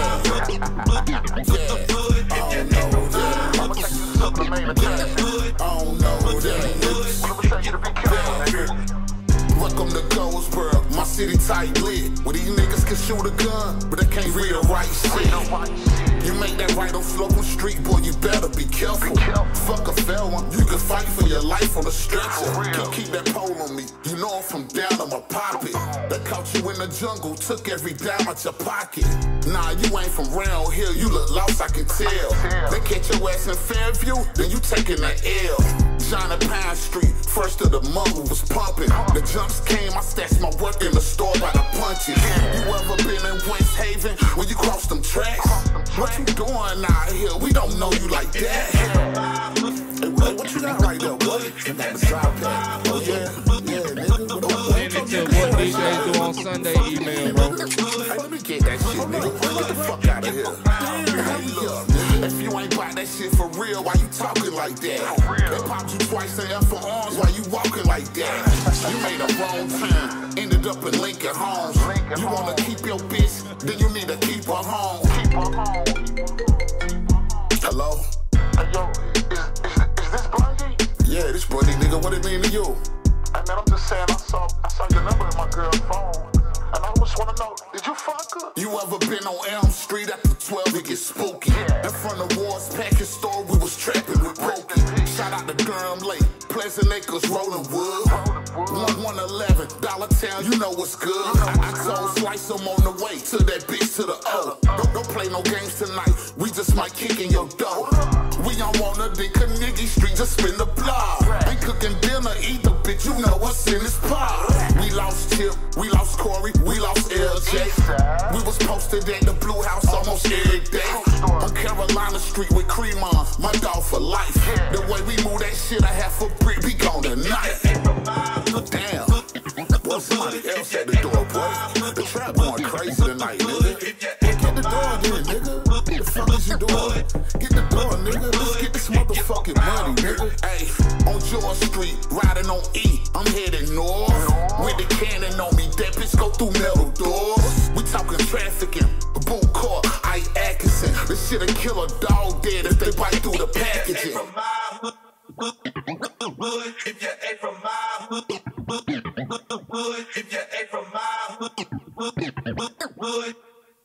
Yeah. I don't know that. I'ma take you to some of the main attractions. I don't know that. I'ma tell you to be careful, nigga. Welcome to Goldsboro, my city tight lit. Where these niggas can shoot a gun, but they can't read or write shit. You make that right on Slocum Street, boy, you better be careful. Be careful. Fuck a fair one, you can fight for your life on a stretcher. Can't keep that pole on me, you know I'm from down, I'ma pop it. That caught you in the jungle, took every dime out your pocket. Nah, you ain't from round here, you look lost, I can tell. They catch your ass in Fairview, then you taking the L. Johnny Pine Street, first of the month was pumping. The jumps came, I stashed my work in the store by the punches. You ever been in West Haven when you cross them tracks? What you doing out here? We don't know you like that. Hey, what, what you got right there, boy? You got the side pack. Oh, yeah. Yeah, nigga. Send it to what D Js do on Sunday email, bro. Hey, let me get that shit, nigga. Get the fuck out of here. Hey, look, if you ain't buy that shit for real, why you talking like that? They popped you twice in F for arms, why you walking like that? You made a wrong turn, ended up in Lincoln Homes. You wanna keep your bitch, then you need to keep her home. Keep her home. Hello? Hey, yo, is, is, is this Blondie? Yeah, this Blondie, nigga. What it mean to you? Hey, man, I'm just saying, I saw, I saw your number in my girl's phone. And I just wanna know, did you fuck her? You ever been on Elm Street after twelve? It get spooky. Yeah. In front of Ward's package store, we was trapping with Brokey. Shout out to Durham Lake, Pleasant Acres, Rolling Wood. one eleven, Dollar Town, you know what's good. I, I told Slice I'm on the way to that bitch to the O. Don't, don't play no games tonight, we just might kick in your dough. We don't wanna dig Carnegie Street, just spin the block. Ain't cooking dinner either, bitch, you know what's in this pot. We lost Chip, we lost Corey, we lost L J. We was posted at the Blue House almost every day. On Carolina Street with Cremon, my dog for life. The way we move that shit, I have for brick, be gone tonight. Damn, boy, somebody else at the door, boy. The trap going crazy tonight, nigga. Get the door in, nigga. What the fuck is you doing? Get the door, nigga. Let's get this motherfucking money, nigga. Hey, on George Street, riding on E, I'm heading north. With the cannon on me, that bitch go through metal doors. We talking trafficking, boot car, I Atkinson. This shit'll kill a dog dead if they bite through the packaging. If you ain't from my hood, if you ain't from my hood,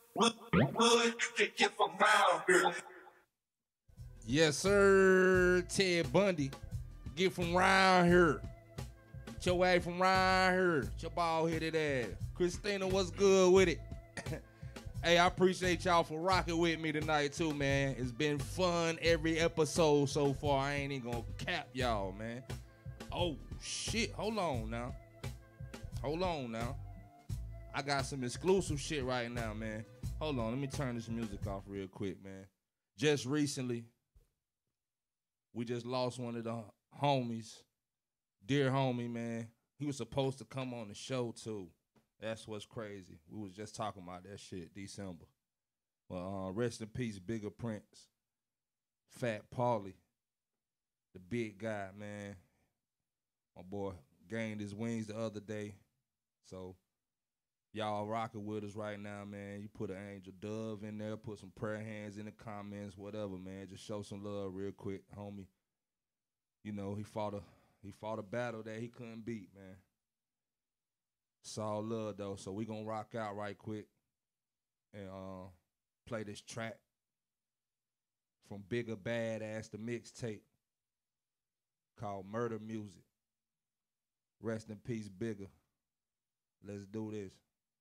get from round here. Yes, sir. Ted Bundy, get from round here. Get your ass from round here. Get your bald headed ass. Christina, what's good with it? Hey, I appreciate y'all for rocking with me tonight too, man. It's been fun every episode so far. I ain't even gonna cap y'all, man. Oh, shit. Hold on now. Hold on now. I got some exclusive shit right now, man. Hold on. Let me turn this music off real quick, man. Just recently, we just lost one of the homies. Dear homie, man. He was supposed to come on the show, too. That's what's crazy. We was just talking about that shit December. Well, uh, rest in peace, Bigger Prince. Fat Paulie. The big guy, man. My boy gained his wings the other day. So, y'all rocking with us right now, man. You put an angel dove in there, put some prayer hands in the comments, whatever, man. Just show some love real quick, homie. You know, he fought a he fought a battle that he couldn't beat, man. It's all love, though, so we gonna rock out right quick and uh, play this track from Bigger Badass, the mixtape called Murder Music. Rest in peace, Bigger. Let's do this.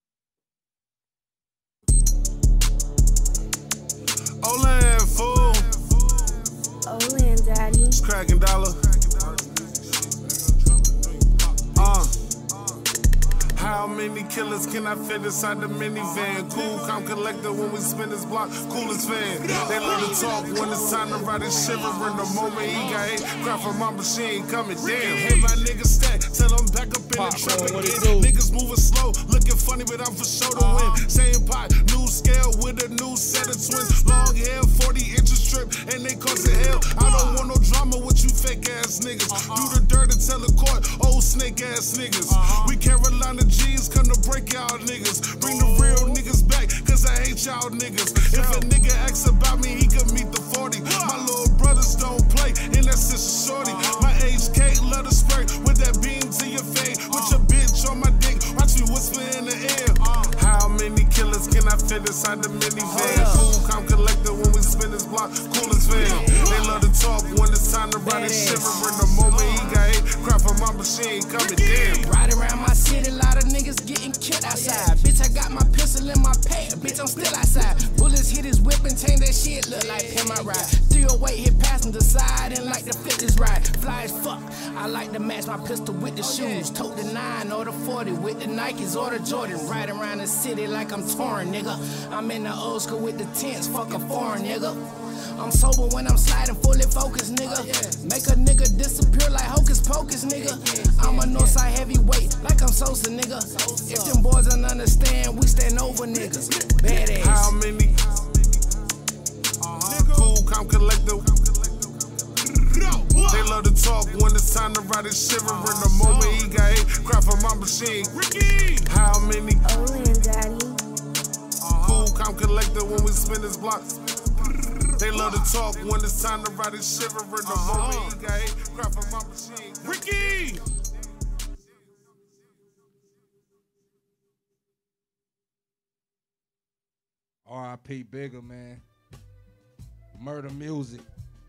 Olan, fool. Olan, daddy. It's cracking dollar. Uh. How many killers can I fit inside the minivan? Cool, calm, collector when we spin this block, coolest van. They love to talk when it's time to ride it shivering. The moment he got hit, cry for mama, she ain't coming. Damn, hey my niggas stack, tell them back up in the trap again. Niggas moving slow, looking funny, but I'm for sure to win. Same pot, new scale with a new set of twins. Long hair, forty inches strip, and they causing hell. I don't want no drama with you fake ass niggas. Do the dirt and tell the court, old snake ass niggas. We Carolina G's come to break y'all niggas. Bring the real niggas back, cause I hate y'all niggas. If a nigga asks about me, he could meet the forty. My little brothers don't play, and that's sister shorty. My age K love to spray with that beam to your face. With your bitch on my dick, watch me whisper in the air. How many killers can I fit inside the minivan? Cool, calm, collector when we spin this block, coolest van. They love to talk when it's time to ride it shivering. The moment he got hit, cry for mama, she ain't coming. Damn. Ride around my city, lot of niggas getting killed outside. Bitch, I got my pistol in my pants. Bitch, I'm still outside. Bullets hit his whip and change that shit. Look like pin my ride. three oh eight hit passenger side and like to fit this ride. Fly as fuck. I like to match my pistol with the shoes. Tote the nine or the forty with the Nikes or the Jordan. Ride around the city like I'm touring, nigga. I'm in the old school with the tents. Fuck a foreign, nigga. I'm sober when I'm sliding, fully focused, nigga. Make a nigga disappear like hocus pocus, nigga. I'm a Northside heavyweight, like I'm Sosa, nigga. If them boys don't understand, we stand over niggas. Badass. How many? Cool, calm, collector. They love to talk when it's time to ride it shivering. The moment he got hit, cry for my machine. How many? Cool, calm, collector when we spin this block. They love to talk when it's time to ride it shivering. The moment he got hit, cry for my machine. Ricky! R I P Bigger, man. Murder Music.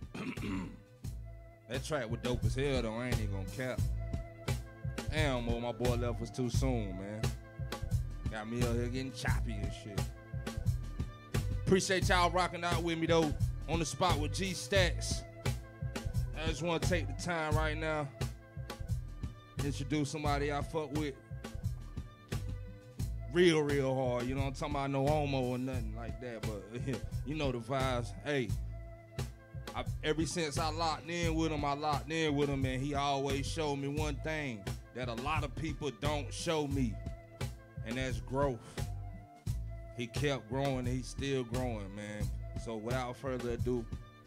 That track was dope as hell, though. I ain't even gonna cap. Damn, boy, my boy left us too soon, man. Got me out here getting choppy and shit. Appreciate y'all rocking out with me, though. On the spot with GStaxx. I just want to take the time right now to introduce somebody I fuck with real, real hard. You know what I'm talking about? No homo or nothing like that, but you know the vibes. Hey, I, ever since I locked in with him, I locked in with him, and he always showed me one thing that a lot of people don't show me, and that's growth. He kept growing, and he's still growing, man. So without further ado,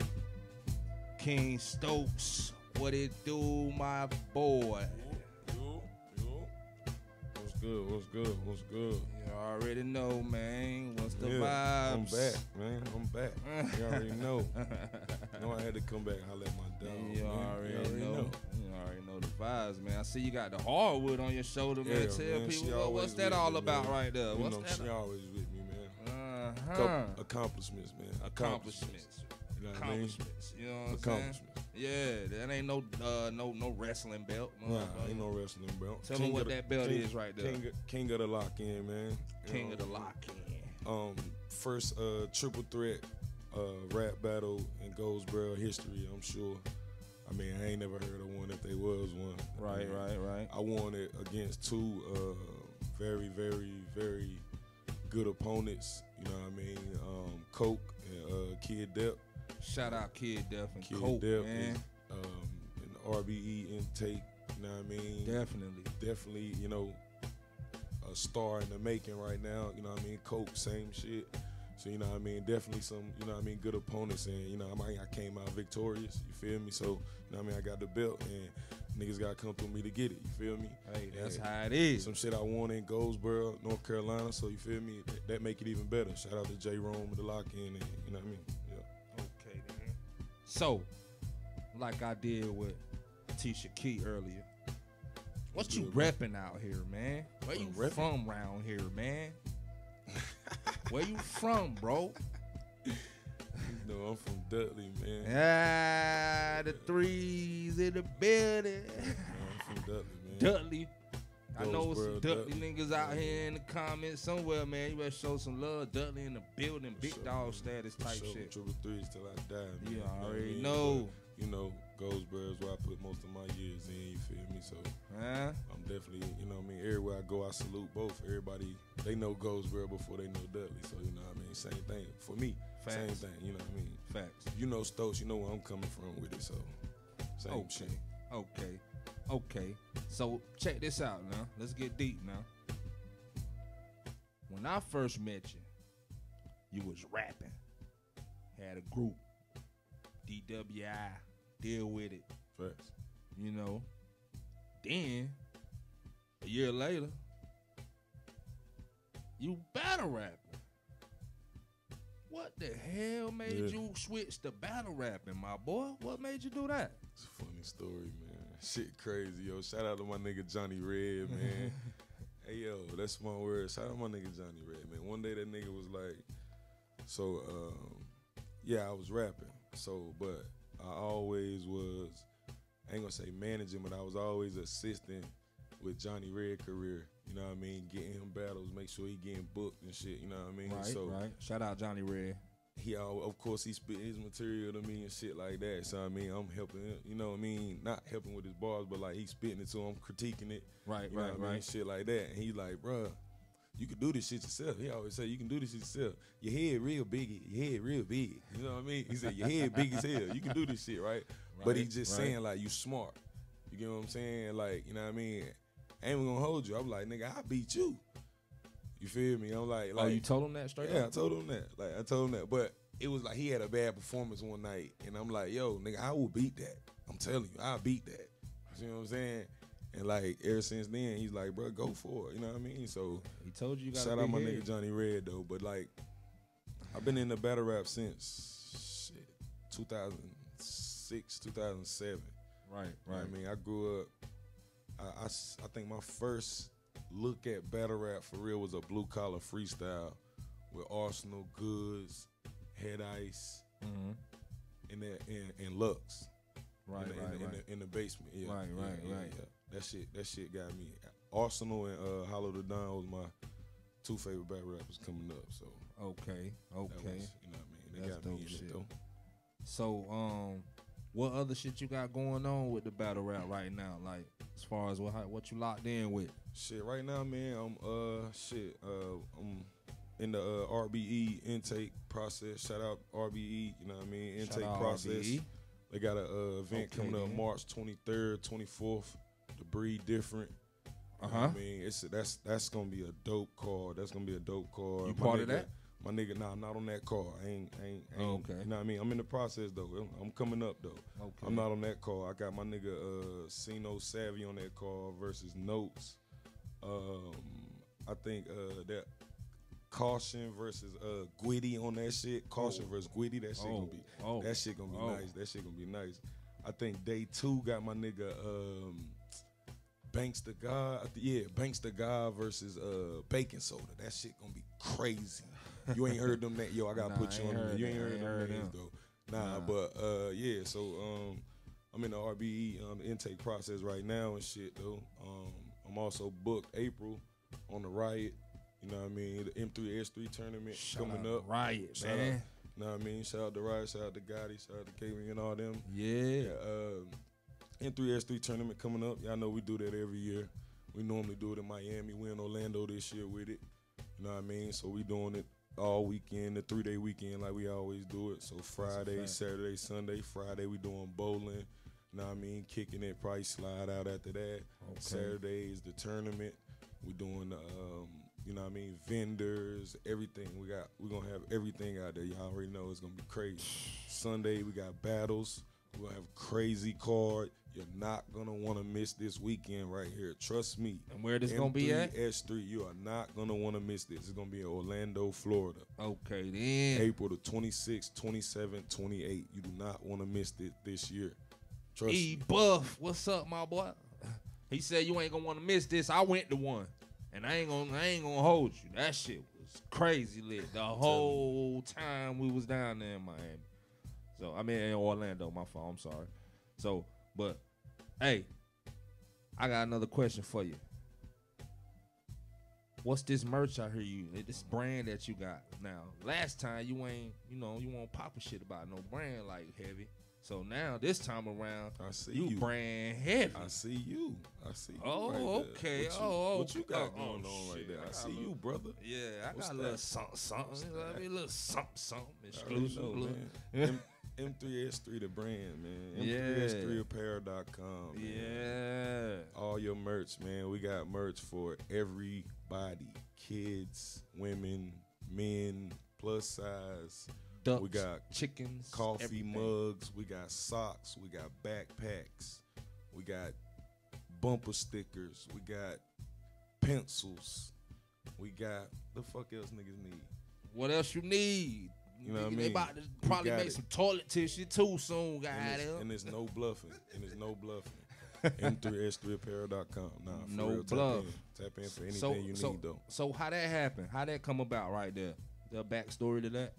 King Stokes, what it do, my boy? Yo, yo. What's good, what's good, what's good? You already know, man. What's the yeah, vibes? I'm back, man. I'm back. You already know. You know I had to come back and holler at my dog. You man. already, you already know. know. You already know the vibes, man. I see you got the hardwood on your shoulder, man. Yeah, Tell man, people she what, what's always that with all me, about man. right there? You What's know, that? she always with me, man. Uh-huh. Couple accomplishments, man. Accomplishments. You know what Accomplishments. I mean? You know what I'm Accomplishments. saying? Yeah, that ain't no uh, no no wrestling belt. Nah, ain't no wrestling belt. Tell me what of the- that belt king, is right there. King, king of the lock-in, man. You King know, of the lock-in. Um, first uh, triple threat uh, rap battle in Goldsboro history, I'm sure. I mean, I ain't never heard of one if there was one. Right, I mean, right, right. I won it against two uh, very, very, very good opponents. You know what I mean? Um, Coke and uh, Kid Dep. Shout out Kid Def and Kid Coke, Dep man. is, um, an R B E intake. You know what I mean? Definitely. Definitely, you know, a star in the making right now. You know what I mean? Coke, same shit. So, you know what I mean? Definitely some, you know what I mean, good opponents. And, you know, I mean, I came out victorious. You feel me? So, you know what I mean? I got the belt and niggas got to come through me to get it. You feel me? Hey, that's and how it is. Some shit I won in Goldsboro, North Carolina. So, you feel me? That, that make it even better. Shout out to J. Rome and the lock-in. And, you know what I mean? Yeah. Okay, then. So, like I did with Tisha Key earlier, what you repping out here, man? Where you repping? from around here, man? Where you from, bro? You know, I'm from Dudley, man. Ah, the threes in the building. I'm from Dudley, man. Dudley. I know Goldsboro, some Dudley, Dudley. niggas out here in the comments somewhere, man. You better show some love. Dudley in the building, big Sure, dog man. status type Sure, shit. Triple threes till I die, man. You know what I already mean? know. But, you know, Goldsboro is where I put most of my years in, you feel me? So huh? I'm definitely, you know what I mean, everywhere I go, I salute both. Everybody, they know Goldsboro before they know Dudley. So, you know what I mean? Same thing. For me, Facts. same thing, you know what I mean? Facts. You know Stokes, you know where I'm coming from with it, so same okay. shit. Okay. Okay. So check this out now. Let's get deep now. When I first met you, you was rapping. Had a group. D W I. Deal with it. Facts. You know. Then, a year later, you battle rapping. What the hell made Yeah. you switch to battle rapping, my boy? What made you do that? It's a funny story, man. Shit crazy, yo. Shout out to my nigga Johnny Red, man. Hey, yo, that's my word. Shout out to my nigga Johnny Red, man. One day that nigga was like, so, um, yeah, I was rapping. So, but I always was, I ain't gonna say managing, but I was always assisting with Johnny Red career. You know what I mean? Getting him battles, make sure he getting booked and shit. You know what I mean? Right, so, right. Shout out Johnny Red. He, all, of course, he spit his material to me and shit like that. So I mean, I'm helping him. You know what I mean? Not helping with his bars, but like he's spitting it to him, critiquing it. Right, you know right, what I mean? right. Shit like that. And he's like, bruh, you can do this shit yourself. He always say, you can do this shit yourself. Your head real big. Your head real big. You know what I mean? He said, your head big as hell. You can do this shit, right? Right, but he's just right. saying like, you smart. You get what I'm saying? Like, you know what I mean? I ain't gonna hold you. I'm like, nigga, I beat you. You feel me? I'm like, like Oh, you told him that straight yeah, up? I told him that. Like, I told him that. But it was like he had a bad performance one night. And I'm like, yo, nigga, I will beat that. I'm telling you, I'll beat that. You know what I'm saying? And like, ever since then, he's like, bro, go for it. You know what I mean? So he told you you got shout a out big my head. nigga Johnny Red, though. But like, I've been in the battle rap since, shit, two thousand six, two thousand seven. Right, You know what I mean, I grew up, I, I s- I think my first look at battle rap for real was a blue collar freestyle with Arsenal, Goods, Head Ice, Mhm. and that and, and Lux. Right, in the, right, in, the, right. in, the, in the basement. Yeah, Right, yeah, right, yeah, right. yeah. That shit, that shit got me. Arsenal and uh, Hollow the Don was my two favorite battle rappers coming up. So Okay, okay. that was, you know what I mean? They That's got me dope in shit. it though. So, um, what other shit you got going on with the battle rap right now? Like, as far as what how- what you locked in with? Shit, right now, man, I'm uh shit, uh I'm in the uh, R B E intake process. Shout out R B E, you know what I mean? Shout Intake out process. R B E. They got an uh, event Okay, coming up then. March twenty-third, twenty-fourth. The Breed Different. You know Uh-huh. what I mean, it's that's that's gonna be a dope card. That's gonna be a dope card. You My part of nigga- that? My nigga, nah, I'm not on that card. I ain't, I ain't, I Oh, ain't okay. You know what I mean? I'm in the process though. I'm, I'm coming up though. Okay. I'm not on that card. I got my nigga uh, Sino Savvy on that card versus Notes. Um, I think uh, that Caution versus uh, Gwitty on that shit. Caution Oh. versus Gwitty. That shit Oh. gonna be. Oh. That shit gonna be Oh. nice. That shit gonna be nice. I think day two got my nigga um, Banks the God. I th- yeah, Banks the God versus uh, Bacon Soda. That shit gonna be crazy. You ain't heard them that yo. I gotta Nah, put I you ain't on them. heard You that. ain't I heard ain't them heard names them. though. Nah, Nah. but uh, yeah. So um, I'm in the R B E um, intake process right now and shit though. Um, I'm also booked April on the Riot. You know what I mean? The M three S three tournament Shout coming out up. Riot, Shout man. Out, you know what I mean? Shout out to Riot. Shout out to Gotti. Shout out to K V and all them. Yeah. um, M three S three tournament coming up. Y'all know we do that every year. We normally do it in Miami. We in Orlando this year with it. You know what I mean? So we doing it all weekend, the three-day weekend like we always do it. So Friday, fact. Saturday, Sunday. Friday we doing bowling. You know what I mean? Kicking it, probably slide out after that. Saturday is the tournament. We doing the, um, you know what I mean, vendors, everything. We got, we gonna have everything out there. Y'all already know it's gonna be crazy. Sunday we got battles. We're gonna have a crazy card. You're not gonna wanna miss this weekend right here. Trust me. And where this gonna be at? S three, you are not gonna wanna miss this. It's gonna be in Orlando, Florida. Okay, then. April the twenty-sixth, twenty-seventh, twenty-eighth. You do not wanna miss it this year. Trust E me. Buff, what's up, my boy? He said you ain't gonna want to miss this. I went to one, and I ain't gonna, I ain't gonna hold you. That shit was crazy lit the whole time we was down there in Miami. So I mean in Orlando. My fault. I'm sorry. So, but hey, I got another question for you. What's this merch I hear you? This brand that you got now. Last time you ain't, you know, you won't pop a shit about no brand like heavy. So now this time around, I see you, you. brand heavy. I see you. I see you. Oh, right there. okay. What you, Oh, what you okay. got Oh, going oh, on right shit. there? I, I got see a little- you, brother. Yeah, I What's got a that? little something, something. I mean, a little something, something I already exclusive. know, little- man. M- M3S3 the brand, man. M three S three apparel dot com. Yeah. All your merch, man. We got merch for everybody. Kids, women, men, plus size. Ducks, we got chickens, coffee everything. mugs. We got socks. We got backpacks. We got bumper stickers. We got pencils. We got the fuck else niggas need. What else you need? You know what I They mean? about to We probably got make it. some toilet tissue too soon, And guys. it's, and it's no bluffing. And it's no bluffing. M three S three apparel dot com. Nah, for No real, bluff. Tap in. Tap in for anything so, you so, need, though. So how that happen? How that come about right there? The backstory to that?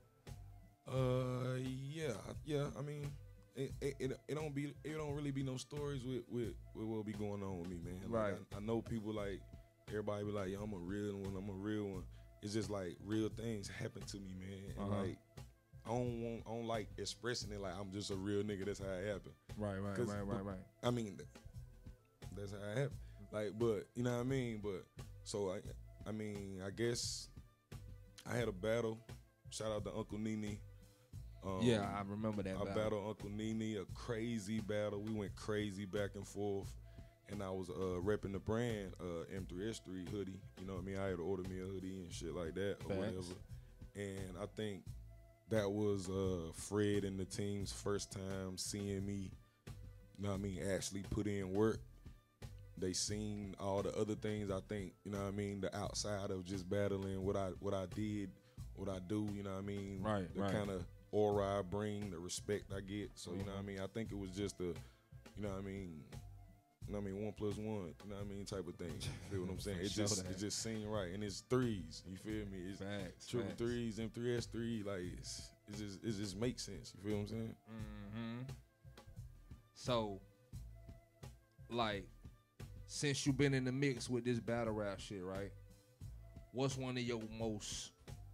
Uh, yeah, yeah. I mean, it, it it it don't be it don't really be no stories with with, with what be going on with me, man. Like, Right. I, I know people like everybody be like, yo, I'm a real one. I'm a real one. It's just like real things happen to me, man. And Uh-huh. like I don't want I don't like expressing it like I'm just a real nigga. That's how it happened. Right, right, 'Cause right, right, the- right. I mean, th- that's how it happened. Like, but you know what I mean. But so I I mean I guess I had a battle. Shout out to Uncle Nene. Um, Yeah, I remember that I battle. battled Uncle Nene, a crazy battle. We went crazy back and forth, and I was uh, repping the brand uh, M three S three hoodie. You know what I mean? I had to order me a hoodie and shit like that or Facts. whatever. And I think that was uh, Fred and the team's first time seeing me. You know what I mean? Actually put in work. They seen all the other things. I think you know what I mean. The outside of just battling, what I what I did, what I do. You know what I mean? Right, The right. kind of aura I bring, the respect I get. So you know what I mean. I think it was just a, you know what I mean. You know what I mean, one plus one, you know what I mean, type of thing. You feel what I'm saying? It Show just that. it just seemed right, and it's threes. You feel me? It's Facts, triple facts. threes, M three S three. Like it's, it just it just makes sense. You feel what I'm saying? Mm-hmm. So, like, since you've been in the mix with this battle rap shit, right? What's one of your most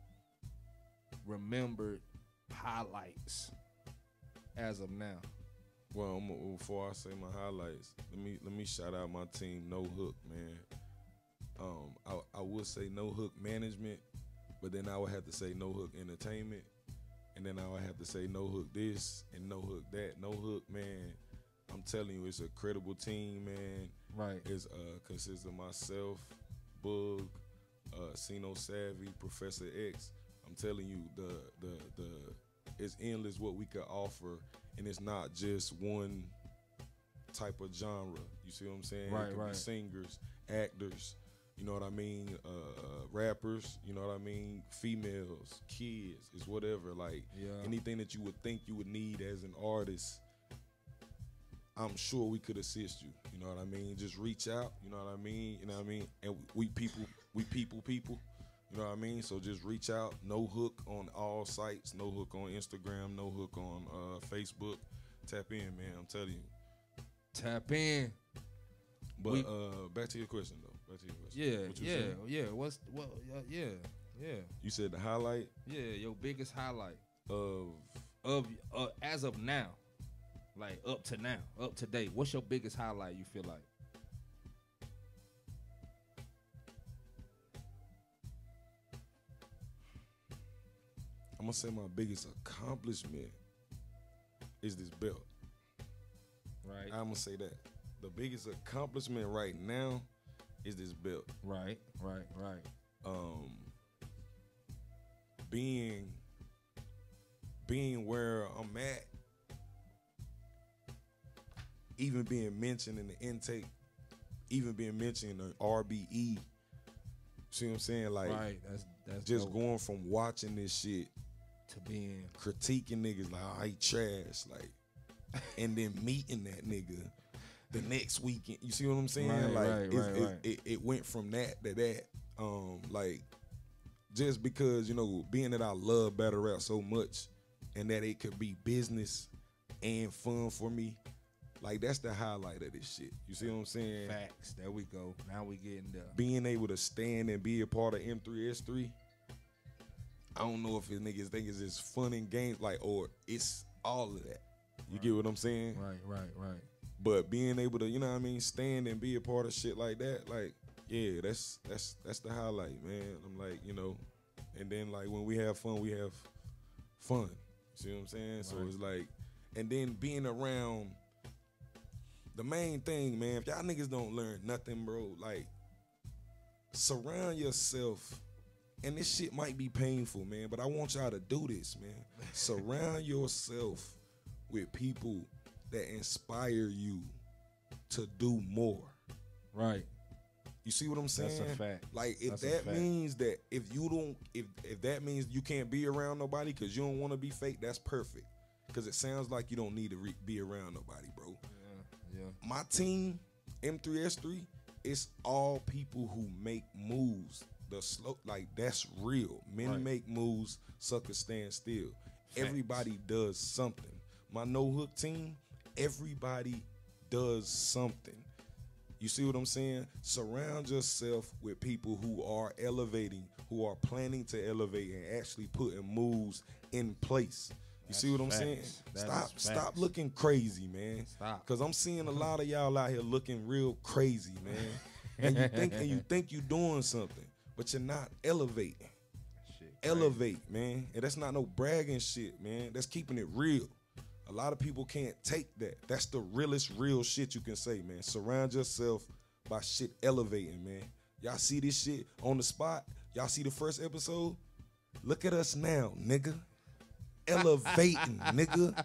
remembered highlights as of now? Well, I'm, before I say my highlights, let me let me shout out my team, No Hook, man. Um, I, I would say No Hook Management, but then I would have to say No Hook Entertainment, and then I would have to say No Hook this and No Hook that. No Hook, man, I'm telling you, it's a credible team, man. Right. It's uh consists of myself, Bug, uh, Sino Savvy, Professor X. I'm telling you, the the the it's endless what we could offer, and it's not just one type of genre. You see what I'm saying? Right, it could right. be singers, actors, you know what I mean, uh, uh, rappers, you know what I mean, females, kids, it's whatever. Like Yeah. anything that you would think you would need as an artist, I'm sure we could assist you. You know what I mean? Just reach out. You know what I mean? You know what I mean? And we people, we people, people. You know what I mean? So just reach out. No Hook on all sites. No Hook on Instagram. No Hook on uh, Facebook. Tap in, man. I'm telling you. Tap in. But We- uh, back to your question, though. Back to your question. Yeah, What you yeah, saying? yeah. What's well, uh, yeah, yeah. You said the highlight Yeah, your biggest highlight of of uh, as of now, like up to now, up to date. What's your biggest highlight? You feel like? I'm gonna say my biggest accomplishment is this belt. Right. I'm gonna say that. The biggest accomplishment right now is this belt. Right, right, right. Um, being being where I'm at, even being mentioned in the intake, even being mentioned in the R B E. See what I'm saying? Like, Right, that's that's just dope. going from watching this shit to being critiquing niggas like, oh, he trash, like, and then meeting that nigga the next weekend. You see what I'm saying? Right, like, right, it's- right, it, right. It, it went from that to that. Um, like, just because, you know, being that I love battle rap so much and that it could be business and fun for me, like, that's the highlight of this shit. You see what I'm saying? facts. There we go. Now we getting there. Being able to stand and be a part of M three S three, I don't know if his niggas think it's just fun and games, like, or it's all of that. You get what I'm saying? Right, right, right. But being able to, you know what I mean, stand and be a part of shit like that, like, yeah, that's that's that's the highlight, man. I'm like, you know, and then like when we have fun, we have fun. See what I'm saying? Right. So it's like, and then being around the main thing, man, if y'all niggas don't learn nothing, bro, like surround yourself, and this shit might be painful, man, but I want y'all to do this, man. Surround yourself with people that inspire you to do more. Right. You see what I'm saying? That's a fact. Like if That's a that fact. means that if you don't, if if that means you can't be around nobody because you don't want to be fake, that's perfect. Because it sounds like you don't need to re- be around nobody, bro. Yeah, yeah. My team, M three S three, it's all people who make moves. The slow, like that's real. Many Right. make moves, suckers stand still. Facts. Everybody does something. My no hook team, everybody does something. You see what I'm saying? Surround yourself with people who are elevating, who are planning to elevate and actually putting moves in place. You That's see what I'm facts. saying? That Stop, is stop facts. looking crazy, man. Stop. Cause I'm seeing a lot of y'all out here looking real crazy, man. and you think and you think you doing something, but you're not elevating. Shit, Elevate, man. And that's not no bragging shit, man. That's keeping it real. A lot of people can't take that. That's the realest real shit you can say, man. Surround yourself by shit elevating, man. Y'all see this shit on the spot? Y'all see the first episode? Look at us now, nigga. Elevating, nigga.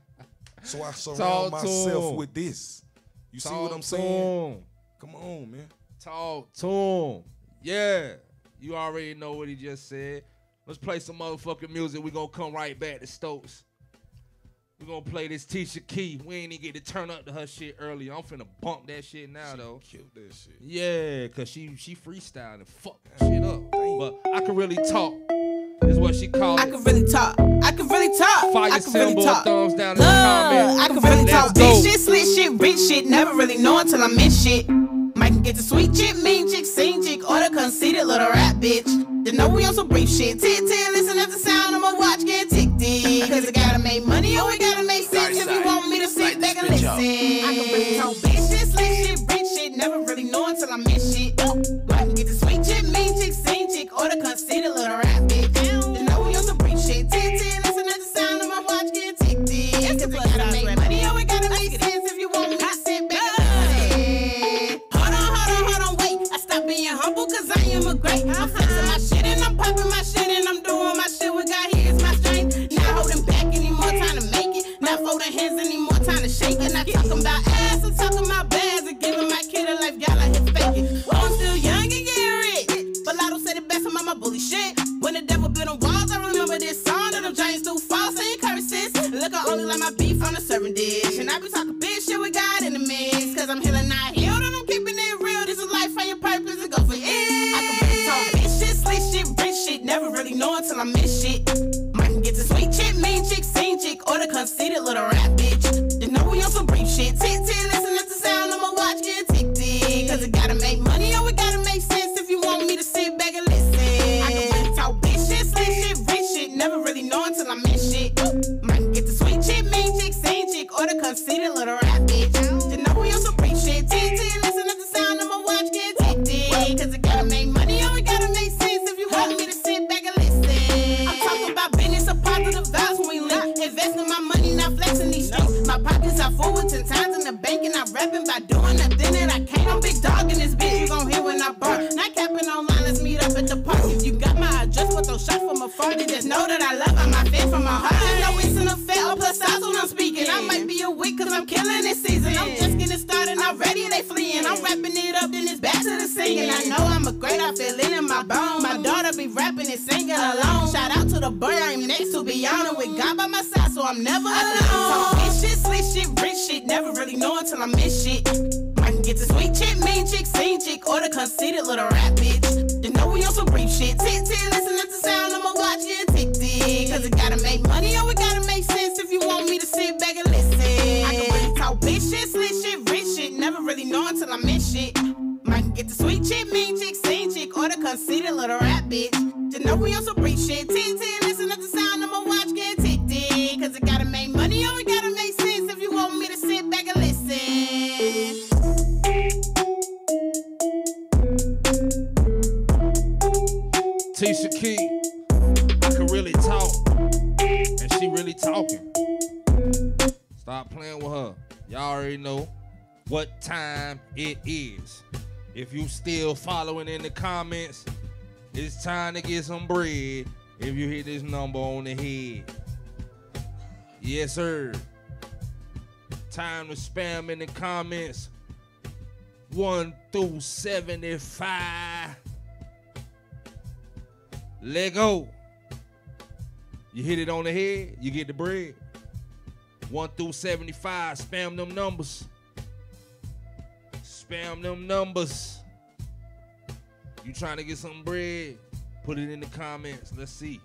So I surround Talk to myself him. with this. You see Talk what I'm to saying? him. Come on, man. Talk to him. Yeah. You already know what he just said. Let's play some motherfucking music. We're going to come right back to Stokes. We're going to play this Tisha Key. We ain't even get to turn up to her shit earlier. I'm finna bump that shit now, She though. killed that shit. Yeah, because she, she freestyled and fucked that shit up. But I can really talk. Is what she called it. I can really talk. I can really talk. Fire I can really symbol, talk. thumbs down in the Love, comments. I can really Let's talk. go. Big shit, slick shit, rich shit. Never really know until I miss shit. Might get the sweet chick, mean chick, sing chick, or the conceited little rap bitch. To know we on some brief shit. Tick, tick, listen to the sound of my watch get tick, tick. Cause it gotta make money or it gotta make sense. If you want me to sit back and listen. I can really talk. Big shit, slick shit, rich shit. Never really know until I miss shit. I can get the sweet chick, mean chick, sing chick, or the conceited little rap bitch. To know we on some brief shit. Tick, tick, listen to the sound of my watch get tick, tick. Cause it gotta make money or it gotta make sense. If you want me to sit back and listen. Hold on, hold on, hold on, wait. I stop being humble cause I am a great. I'm flexing my shit and I'm popping my shit and I'm doing my shit. What got here is my strength. Not holding back anymore, time to make it. Not folding hands anymore, time to shake it. Not talking about ass, I'm talking about bags and giving my kid a life, y'all out here faking. Oh, I'm still young and getting rich. But Lotto said it best, I'm on my bully shit. When the devil built on walls, I remember this song that them giants do false and curses. Look, I only like my beef on a serving dish. And I be talking big shit with God in the mix. Cause I'm healing, not healed, and I'm keeping it real. This is life, find your purpose and go for it. I can really talk bitch shit, slick shit, rich shit. Never really know until I miss shit. Might can get the sweet chick, mean chick, sing chick, or the conceited little rap bitch. You know we on some brief shit. Tick, tick, listen to the sound of my watch get tick, tick. Cause it gotta make money or it gotta make sense. If you want me to sit back and listen. I can really talk bitch shit, slick shit, rich shit. Never really know until I miss shit. Might can get the sweet chick, mean chick, sing chick, or the conceited little rap bitch. You know we on some brief shit. Tick, tick, listen to the sound of my watch get tick, tick. Cause it gotta make money or it gotta make sense. If you want me to sit back and listen. I'm talking about business, a positive vibes when we link. Investing my money, not flexing these streets. My pockets are full with ten times in the bank, and I'm rapping by doing nothing that I can't. I'm big dog in this bitch, you gon' hear when I bark. Not capping online, let's meet up at the park. If you got my address, with those shots from afar, then just know that I love her, my fit from my heart. I know it's an effect, or plus size when I'm speaking. I might be a week, cause I'm killing this season. I'm just getting started, already they fleeing. I'm wrapping it up, then it's back to the singing. I know I'm a great, I feel it in my bones. My daughter be rapping and singing alone. Shout out to the boy I'm next to, be honest with God by my side, so I'm never alone. Talk big shit, slick shit, rich shit. Never really know until I miss shit. I can get the sweet chick, mean chick, sing chick, or the conceited little rap bitch. You know we on some brief shit. Tick, tick, listen to the sound of my watch get tick, tick. Cause it gotta make money or it gotta make sense. If you want me to sit back and listen. I can really talk big shit, slick shit, rich shit. Never really know until I miss shit. Might can get the sweet chick, mean chick, sing chick, or the conceited little rap bitch. You know we on some brief shit. Tick, tick, listen to the sound of my watch get tick, tick. Cause it gotta make money or it gotta make sense. Tisha Key, I can really talk, and she really talking. Stop playing with her. Y'all already know what time it is. If you still following in the comments, it's time to get some bread if you hit this number on the head. Yes, sir. Time to spam in the comments. one through seventy-five. Let go. You hit it on the head, you get the bread. one through seventy-five, spam them numbers. Spam them numbers. You trying to get some bread? Put it in the comments. Let's see.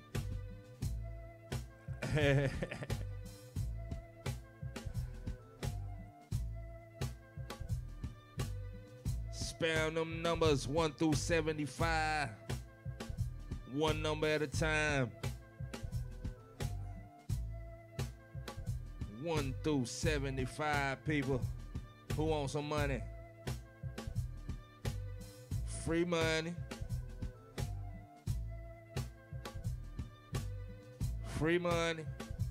Spam them numbers one through seventy-five. One number at a time. one through seventy-five, people. Who wants some money? Free money. Free money.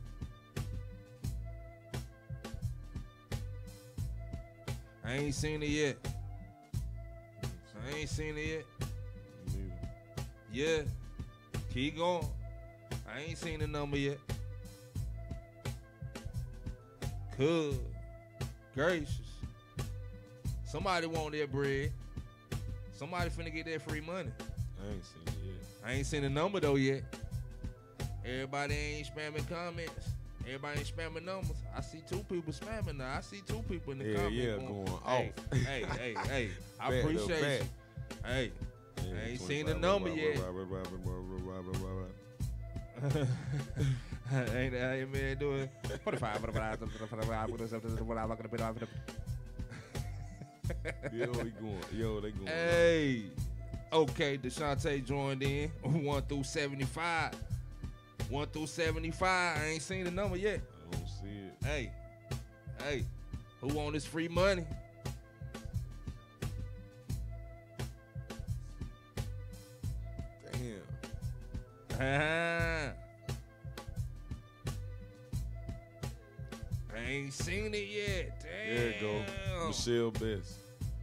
I ain't seen it yet. I ain't seen it yet. Yeah. Keep going. I ain't seen the number yet. Good gracious. Somebody want that bread. Somebody finna get that free money. I ain't seen it yet. I ain't seen the number though yet. Everybody ain't spamming comments. Everybody ain't spamming numbers. I see two people spamming now. I see two people in the yeah, comments. Yeah, going, going off. Hey, hey, hey, hey. I Back appreciate back. you. Hey, Yeah, I ain't seen the number yet. Ain't that how your man doing? forty-five. Yo, he going. Yo, they going. Hey. Okay, DeShante joined in. one through seventy-five. one through seventy-five. I ain't seen the number yet. I don't see it. Hey. Hey. Who want this free money? Damn. I ain't seen it yet. Damn. There you go. Michelle Best.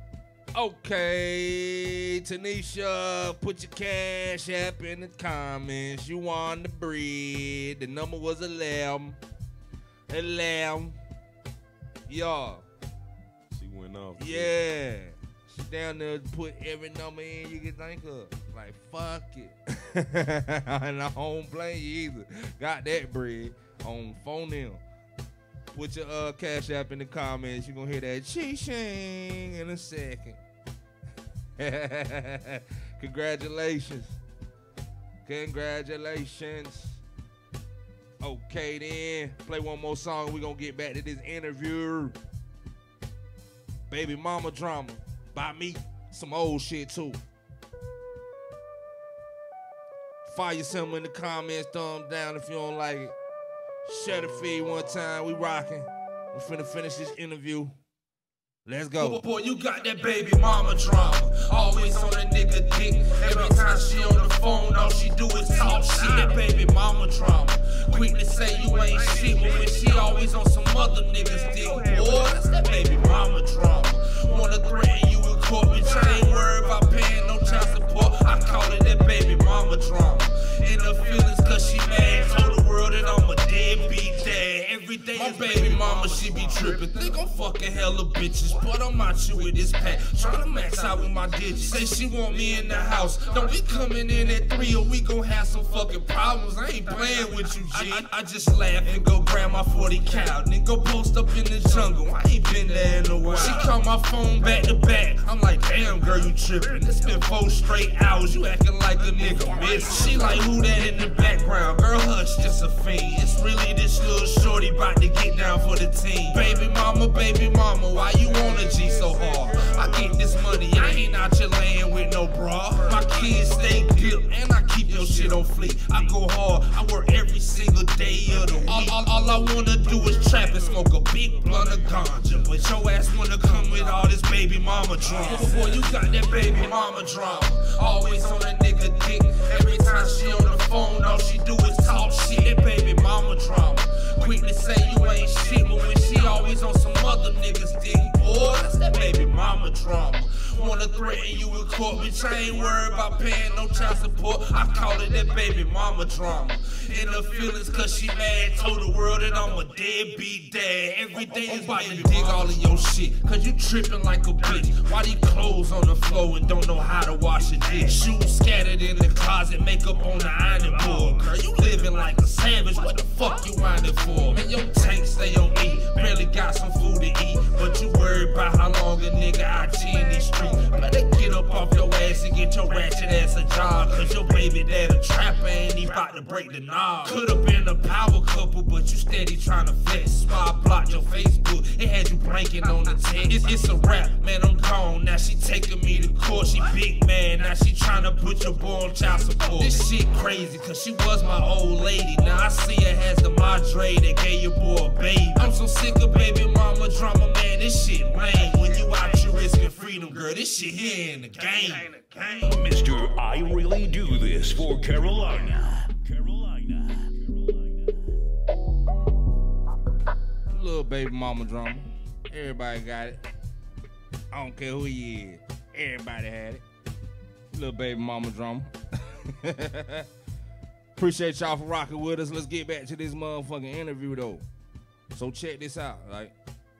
Okay, Tanisha, put your cash app in the comments. You want the bread. The number was eleven. eleven. Y'all. She went off. Yeah. She down there to put every number in you can think of. Like, fuck it. And I don't blame you either. Got that bread on phone them. Put your uh, cash app in the comments. You're going to hear that chee-shing in a second. Congratulations. Congratulations. Okay, then. Play one more song. We're going to get back to this interview. Baby Mama Drama. By me. Some old shit, too. Fire something in the comments. Thumbs down if you don't like it. Share the feed one time. We rocking. We finna finish this interview. Let's go. Boy, boy, you got that baby mama drama. Always on a nigga dick. Every time she on the phone, all she do is talk shit. That baby mama drama. Quick to say you ain't shit, but when she always on some other niggas dick, boy, that's that baby mama drama. Wanna threaten you with court, bitch, I ain't worried about paying no child support. I call it that baby mama drama. In her feelings cause she mad. Told the world that I'm a deadbeat dad. Every day my baby mama, she be tripping. Think I'm fucking hella bitches, but I'm out you with this pack. Tryna max out with my digits. Say she want me in the house. Don't be coming in at three or we gon' have some fucking problems. I ain't playing with you, G. I, I just laugh and go grab my forty cal. Then go post up in the jungle. I ain't been there in a while. She call my phone back to back. I'm like, damn girl, you tripping. It's been four straight hours. You acting like a nigga miss. She like, who that in the background? Girl, hush, just a fiend. It's really this little shorty about to get down for the team. Baby mama, baby mama, why you want a G so hard? I get this money, I ain't out your laying with no bra. My kids stay dipped, and I keep your shit on fleek. I go hard, I work every single day of the week. All, all, all I wanna do is trap and smoke a big blunt of ganja. But your ass wanna come with all this baby mama drama. Boy, you got that baby mama drama. Always on a nigga dick. Every time mama drama. Wanna threaten you with court, bitch, I ain't worried about paying no child support. I call it that baby mama drama. In her feelings cause she mad, told the world that I'm a deadbeat dad. Every day is about to dig all of your shit, cause you tripping like a bitch. Why these clothes on the floor and don't know how to wash a dish? Shoes scattered in the closet, makeup on the ironing board. Girl, you living like a savage, what the fuck you whining for? Man, your tank stay on E, barely got some food to eat, but you worried about how long a nigga I G in these streets. Better get up off your ass and get your ratchet ass a job, cause your baby dad a trapper and he about to break the knob. Could've been a power couple, but you steady trying to flex. So I blocked your Facebook, it had you blanking on the text. It's, it's a rap, man, I'm gone. Now she taking me to court, she big man. Now she trying to put your boy on child support. This shit crazy, cause she was my old lady. Now I see her as the madre that gave your boy a baby. I'm so sick of baby mama drama, man, this shit lame. When you out here risking freedom, girl, this shit here in the game. Mister I Really Do This for Carolina. Little baby mama drama. Everybody got it. I don't care who he is. Everybody had it. Little baby mama drama. Appreciate y'all for rocking with us. Let's get back to this motherfucking interview though. So check this out, like,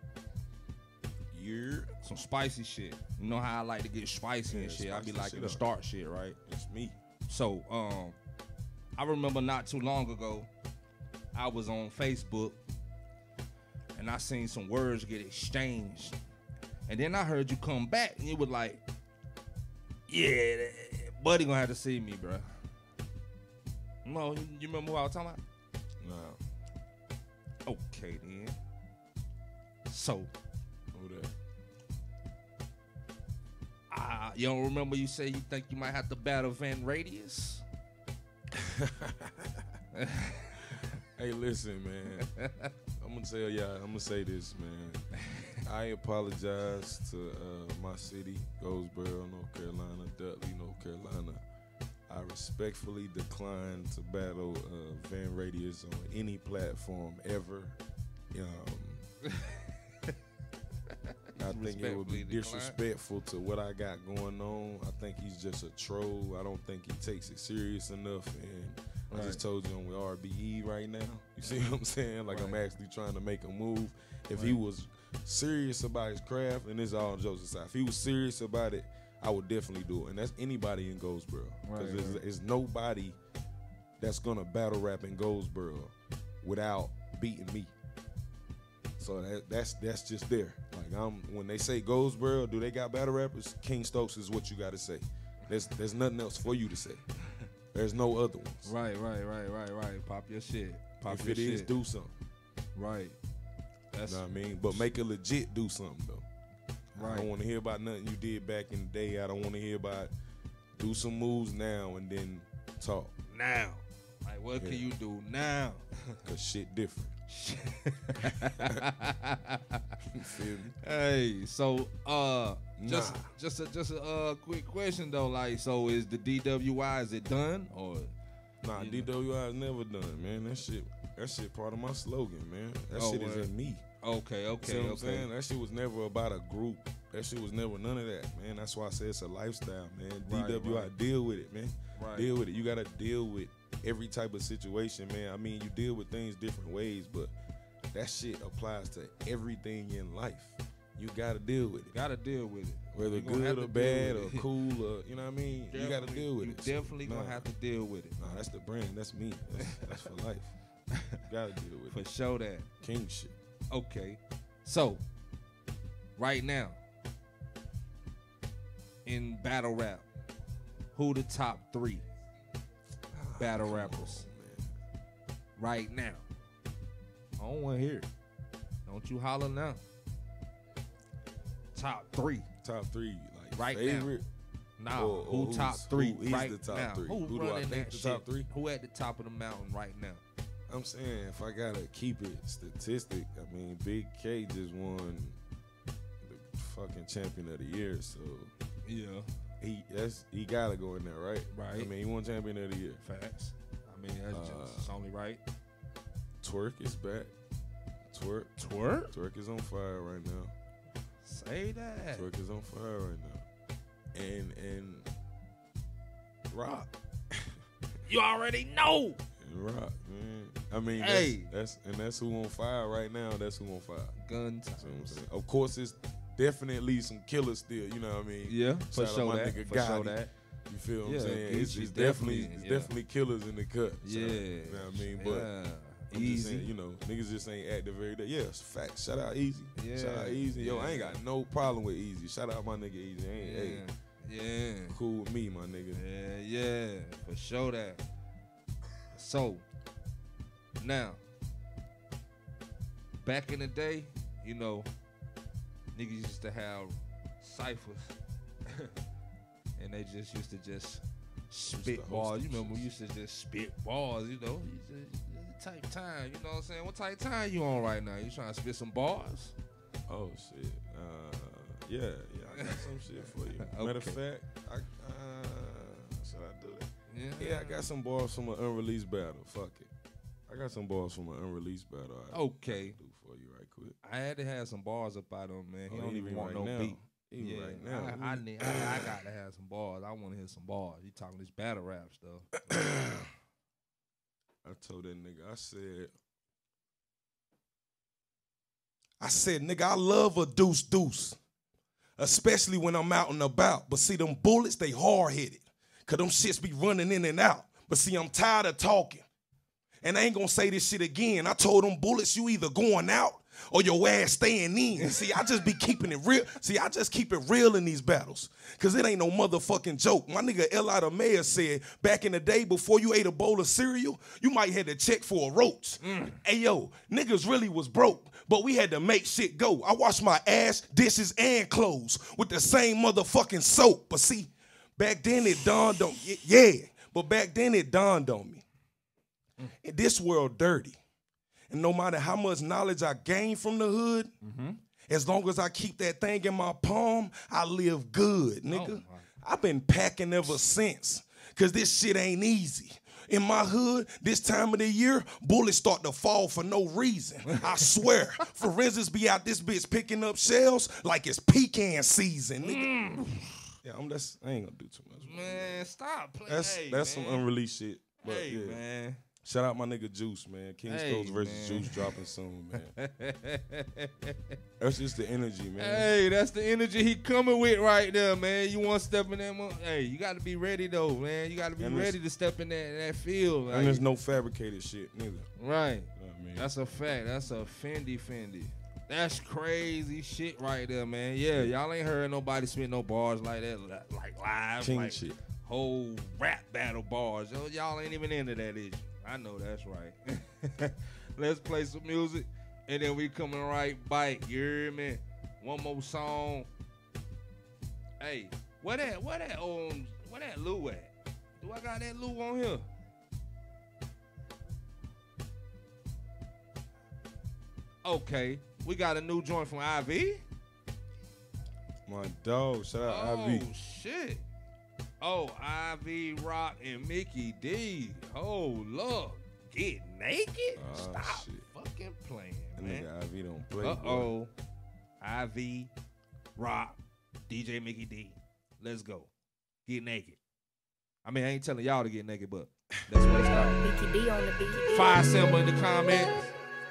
yeah, some spicy shit. You know how I like to get spicy Yeah, and shit. I be spice the liking shit to up. start shit, right? It's me. So, um, I remember not too long ago, I was on Facebook and I seen some words get exchanged. And then I heard you come back and you was like, yeah, buddy gonna have to see me, bro. No, you, you remember who I was talking about? No. Okay, then. So. Who that? Uh, you don't remember you say you think you might have to battle Van Radius? Hey, listen, man. I'm gonna tell y'all. I'm gonna say this, man. I apologize to uh, my city, Goldsboro, North Carolina, Dudley, North Carolina. I respectfully decline to battle uh, Van Radius on any platform ever. Um, I think it would be disrespectful to what I got going on. I think he's just a troll. I don't think he takes it serious enough. And Right. I just told you I'm with R B E right now. You see what I'm saying? Like, I'm Right. actually trying to make a move. If Right. he was serious about his craft, and this is all jokes aside, if he was serious about it, I would definitely do it. And that's anybody in Goldsboro. Because Right, there's, right. there's nobody that's going to battle rap in Goldsboro without beating me. So that, that's that's just there. Like, I'm when they say Goldsboro, do they got battle rappers? King Stokes is what you got to say. There's there's nothing else for you to say. There's no other ones. Right, right, right, right, right. Pop your shit. Pop If your it shit. is, do something. Right. That's You know what I mean? But make it legit do something, though. I Right. don't want to hear about nothing you did back in the day. I don't want to hear about do some moves now and then talk. now. Like, what can Yeah. you do now? Because shit different. You feel me? Hey, so uh, just Nah. just a, just a uh, quick question though. Like, so is the D W I, is it done or? Nah, you D W I is never done, man. That shit, that shit part of my slogan, man. That Oh, shit is word. in me. Okay, okay, See what I'm okay. saying? That shit was never about a group. That shit was never none of that, man. That's why I say it's a lifestyle, man. Right, D W I, right. deal with it, man. Right. Deal with it. You gotta deal with every type of situation, man. I mean, you deal with things different ways, but that shit applies to everything in life. You gotta deal with it. Gotta deal with it. Whether You gonna have good to or deal bad with or it. cool or, you know what I mean? You gotta Definitely- deal with you it. So, definitely gonna nah. have to deal with it. Nah, that's the brand. That's me. That's, that's for life. Gotta deal with For it. sure that. King shit. Okay. So, right now, in battle rap, who the top three battle rappers right now? I don't want to hear it. Don't you holler now. Top three. Top three, like Right now. favorite. Nah, Or- or who who's- top three who is right the top now? three? Who, Who do I running think that the shit? top three? Who at the top of the mountain right now? I'm saying, if I gotta keep it statistic, I mean, Big K just won the fucking champion of the year, so Yeah. he that's he gotta go in there, right? Right. I mean, he won champion of the year. Facts. I mean, that's Uh, just it's only right. Twerk is back. Twerk. Twerk? Twerk is on fire right now. Say that. Twerk is on fire right now. And and Rock. You already know. And Rock, man. I mean, Hey. that's, that's and that's who on fire right now. That's who on fire. Gun That's what I'm saying. Of course, it's definitely some killers still. You know what I mean? Yeah, for Shout out sure my that, nigga for sure Gotti. that. You feel what Yeah, I'm saying? It's, Gucci's it's definitely, definitely- it's yeah. definitely killers in the cut. So, Yeah. you know what I mean? But Yeah. I'm just Easy. saying, you know, niggas just ain't at the very day. Yeah, it's facts. Shout out Easy. Yeah. Shout out Easy. Yo, I ain't Yeah. got no problem with Easy. Shout out my nigga Easy. Ain't, hey, Yeah. cool with me, my nigga. Yeah, yeah, for sure that. So, now, back in the day, you know, niggas used to have ciphers, and they just used to just spit balls. You remember we used to just spit balls, you know? It's a type time, you know what I'm saying? What type time you on right now? You trying to spit some bars? Oh, shit. Uh, yeah, yeah, I got some shit for you. Matter of Okay. fact, I, uh, should I do that? Yeah. Yeah, I got some balls from an unreleased battle. Fuck it. I got some balls from an unreleased battle. I Okay. do for you right quick. I had to have some bars up out of him, man. He Oh, don't even even want right no now. beat. Even yeah, right now. I, I need. I, I got to have some bars. I want to hear some bars. You talking this battle rap stuff? I told that nigga, I said, I said, nigga, I love a deuce deuce, especially when I'm out and about. But see, them bullets, they hard-headed, because them shits be running in and out. But see, I'm tired of talking, and I ain't going to say this shit again. I told them bullets, you either going out or your ass staying in. See, I just be keeping it real. See, I just keep it real in these battles, because it ain't no motherfucking joke. My nigga Eli the Mayor said, back in the day, before you ate a bowl of cereal, you might had to check for a roach. Mm. Hey, yo, niggas really was broke, but we had to make shit go. I washed my ass, dishes, and clothes with the same motherfucking soap. But see, back then it dawned on me. Yeah, but back then it dawned on me. In this world dirty. And no matter how much knowledge I gain from the hood, mm-hmm. as long as I keep that thing in my palm, I live good, nigga. Oh, I've been packing ever since, because this shit ain't easy. In my hood, this time of the year, bullets start to fall for no reason. I swear, forensics be out this bitch picking up shells like it's pecan season, nigga. Mm. Yeah, I'm just, I ain't gonna do too much. Man, stop playing. That's, hey, that's man. some unreleased shit. But hey, yeah. man. Shout out my nigga Juice, man. King Hey, Stokes versus man. Juice dropping soon, man. That's just the energy, man. Hey, that's the energy he coming with right there, man. You want to step in that mo- Hey, you got to be ready, though, man. You got to be And ready to step in that, that field. And like- there's no fabricated shit, neither. Right. You know what I mean? That's a fact. That's a Fendi Fendi. That's crazy shit right there, man. Yeah, y'all ain't heard nobody spit no bars like that, li- like live, King like shit. whole rap battle bars. Yo, y'all ain't even into that, is you? I know that's right. Let's play some music, and then we coming right back. You hear me? One more song. Hey, where that, where that, um, where that Lou at? Do I got that Lou on here? Okay, we got a new joint from I V. My dog, shout out Oh, I V. shit. Oh, I V, Rock, and Mickey D. Oh, look. Get naked? Oh, Stop shit. fucking playing, That man. nigga I V don't play. Uh-oh. I V, Rock, DjMickyD. Let's go. Get naked. I mean, I ain't telling y'all to get naked, but that's what it's called. Mickey D on the beat. Fire symbol in the comments.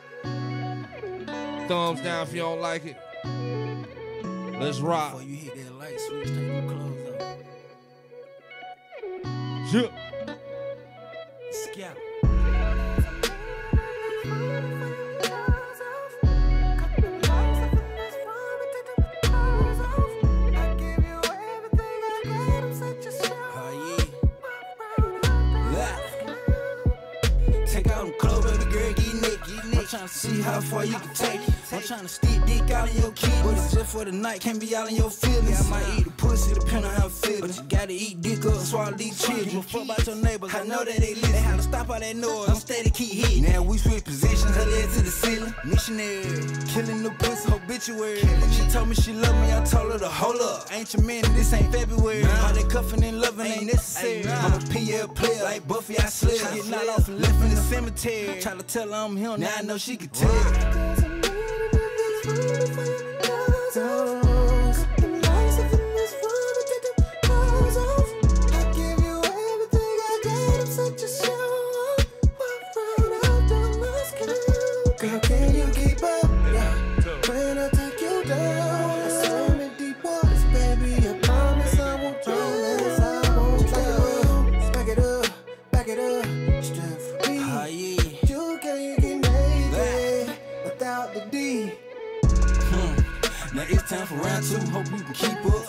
Thumbs down if you don't like it. Let's rock. Before you hit that light switch, take your clothes off. Yeah. Scout. Trying to see how far you can take it. I'm trying to stick dick out in your kidneys, but it's just for the night, can't be out in your feelings. Yeah, I might eat the pussy, depending on how I feel. But you gotta eat dick up, swallow these children. Give a fuck about your neighbors, I know that they listen. They have to stop all that noise, I'm steady keep hitting. Now we switch positions, her leg to the ceiling. Missionary, killing the pussy, obituary. She told me she love me, I told her to hold up. Ain't your man, this ain't February. Nah. All that cuffing and loving ain't necessary. Nah. I'm a P L player, like Buffy, I slid. Getting out off and left in the cemetery. Try to tell her I'm him, now I know she can tell.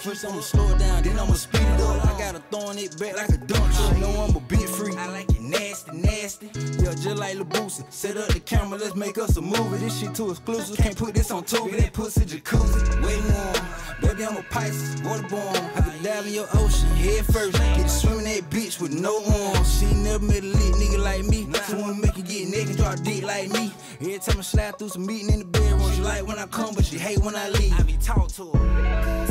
First I'ma slow it down, then I'ma speed it up. I gotta throw it back like a dunk truck. You know I'm a big freak. I like it nasty, nasty. Yeah, just like Lil Boosie. Set up the camera, let's make us a movie. This shit too exclusive. Can't put this on Tubi. That pussy jacuzzi. Wait warm. Baby, I'm a Pisces, waterborne. I can dive in your ocean, head first. Get to swimming that bitch with no arms. She ain't never met a lit nigga like me. So wanna make you get naked, drop dick like me. Every time I slide through some meeting in the bedroom, she like when I come, but she hate when I leave. I be talk to her.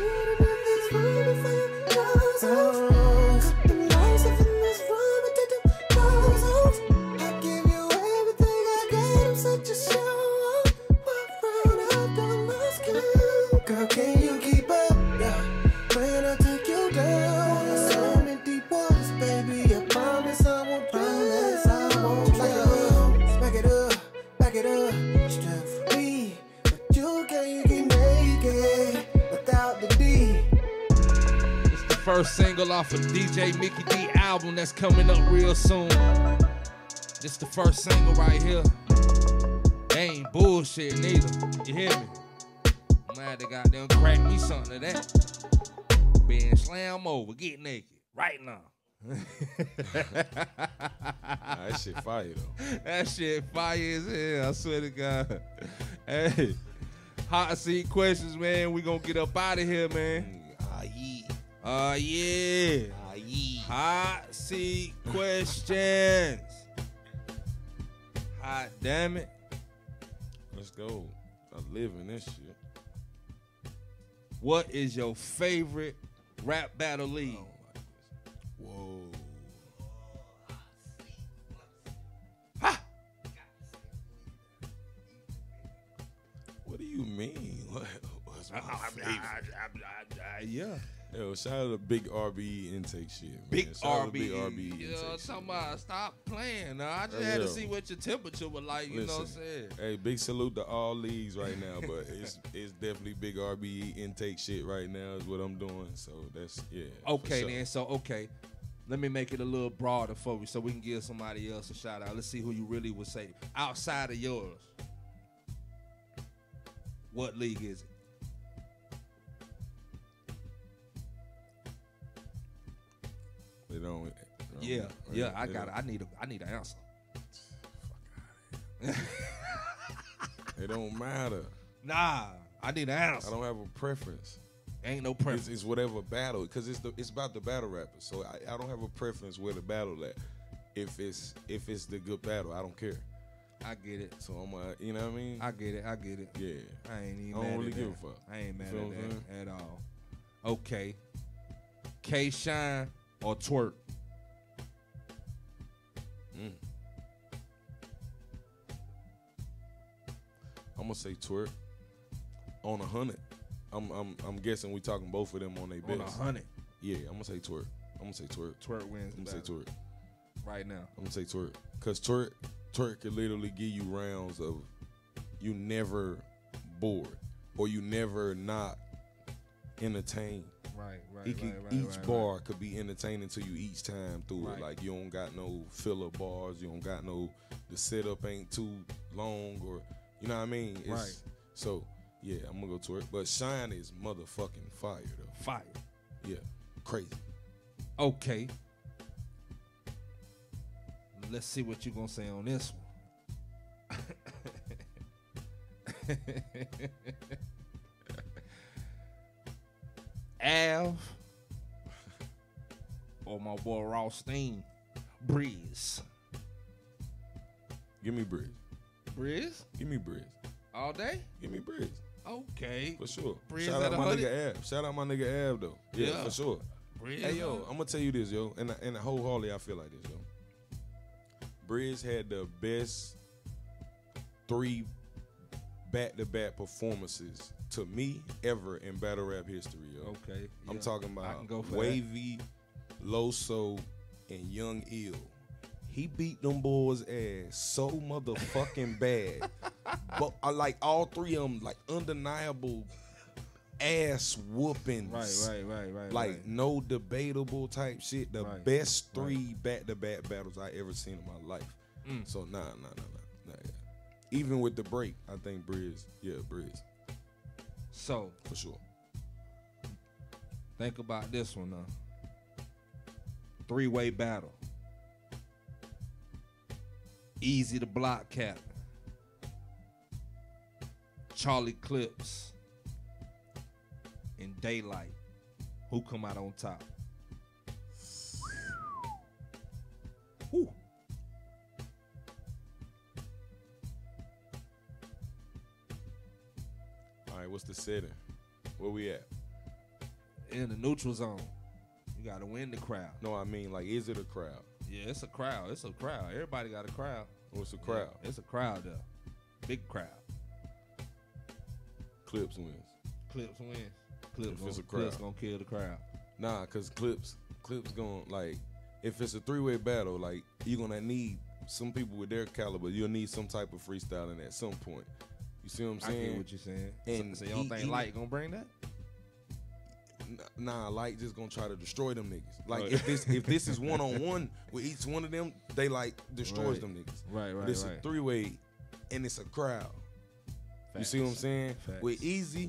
Girl, can you keep up? Yeah. When I take you down, swim in deep waters, baby. I promise I won't promise I won't let. Back it up, back it up, strip free. But you can't get naked without the D. It's the first single off of DjMickyD album that's coming up real soon. This the first single right here. They ain't bullshit neither. You hear me? Man, they got them crack me something of that. Being slam over, get naked right now. Nah, that shit fire though. That shit fire as hell, I swear to God. Hey, hot seat questions, man. We gonna get up out of here, man. Ah, yeah. Uh, yeah. Ah, yeah. Hot seat questions. Hot damn it. Let's go. I live in this shit. What is your favorite rap battle league? Whoa. Ha! What do you mean? What, what's my favorite? Yeah. Yo, shout out to Big R B E intake shit, man. Big Shout out R to B E. Big R B E You intake know what I'm shit, talking man. about? Stop playing. Nah, I just Hey, had yo. to see what your temperature was like, you know what I'm saying? Hey, big salute to all leagues right now, but it's it's definitely Big R B E intake shit right now is what I'm doing. So that's, yeah. for Okay, sure. then. So, okay. Let me make it a little broader for you so we can give somebody else a shout out. Let's see who you really would say. Outside of yours, what league is it? They don't. they don't- Yeah, right? yeah, I They got it. don't- I need a, I need an answer. It don't matter. Nah, I need an answer. I don't have a preference. Ain't no preference. It's, it's whatever battle, because it's the it's about the battle rappers. So I, I don't have a preference where the battle at. If it's if it's the good battle, I don't care. I get it. So I'm uh, you know what I mean? I get it. I get it. Yeah. I ain't even I don't mad really at give that. a fuck. I ain't mad You feel at what I'm that at all. Okay. K Shine or Twerk? Mm. I'm gonna say Twerk on a hundred. I'm I'm I'm guessing we talking both of them on their On best. a hundred. Yeah, I'm gonna say Twerk. I'm gonna say Twerk. Twerk wins I'm the gonna say battle. Twerk. Right now. I'm gonna say Twerk, cause Twerk Twerk could literally give you rounds of you never bored or you never not entertained. Right, right, He could, right, right, each right, bar could be entertaining to you each time through Right. it. Like you don't got no filler bars, you don't got no the setup ain't too long or you know what I mean. It's, Right. So yeah, I'm gonna go Twerk, but Shine is motherfucking fire though. Fire. Yeah, crazy. Okay. Let's see what you gonna say on this one. Av or my boy Rothstein, Breeze. Give me Breeze. Breeze? Give me Breeze. All day? Give me Breeze. Okay. For sure. Breeze Shout at out my one hundred? nigga Av. Shout out my nigga Av though. Yeah, Yeah. for sure. Breeze Hey yo, on- I'm gonna tell you this, yo, and and wholeheartedly I feel like this, yo. Breeze had the best three back-to-back performances to me ever in battle rap history, yo. Okay. I'm yeah. talking I about can go for Wavy, Loso, and Young Ill. He beat them boys' ass so motherfucking bad. But I like all three of them, like undeniable ass whoopings. Right, right, right, right. Like right. no debatable type shit. The Right, best three back-to-back battles I ever seen in my life. Mm. So nah, nah, nah, nah, nah. Yeah. Even with the break, I think Breeze, yeah, Breeze. So for sure. Think about this one now. Three-way battle. Easy to block captain. Charlie Clips. And Daylight. Who come out on top? Whew. All right, what's the setting? Where we at? In the neutral zone. You gotta win the crowd. No, I mean, like, is it a crowd? Yeah, it's a crowd. It's a crowd. Everybody got a crowd. What's a crowd? Yeah, it's a crowd though. Big crowd. Clips wins. Clips wins. Clips If gonna, it's a crowd. Clips gonna kill the crowd. Nah, cause Clips, Clips gonna, like, if it's a three-way battle, like, you're gonna need some people with their caliber. You'll need some type of freestyling at some point. You see what I'm saying? I get what you're saying. And so, so you don't he- think he- Light gonna bring that? Nah, Light just gonna try to destroy them niggas. Like Right. if this if this is one on one with each one of them, they like destroys Right. them niggas. Right, right, But it's right. a three way, and it's a crowd. You Facts. see what I'm saying? Facts. With Easy,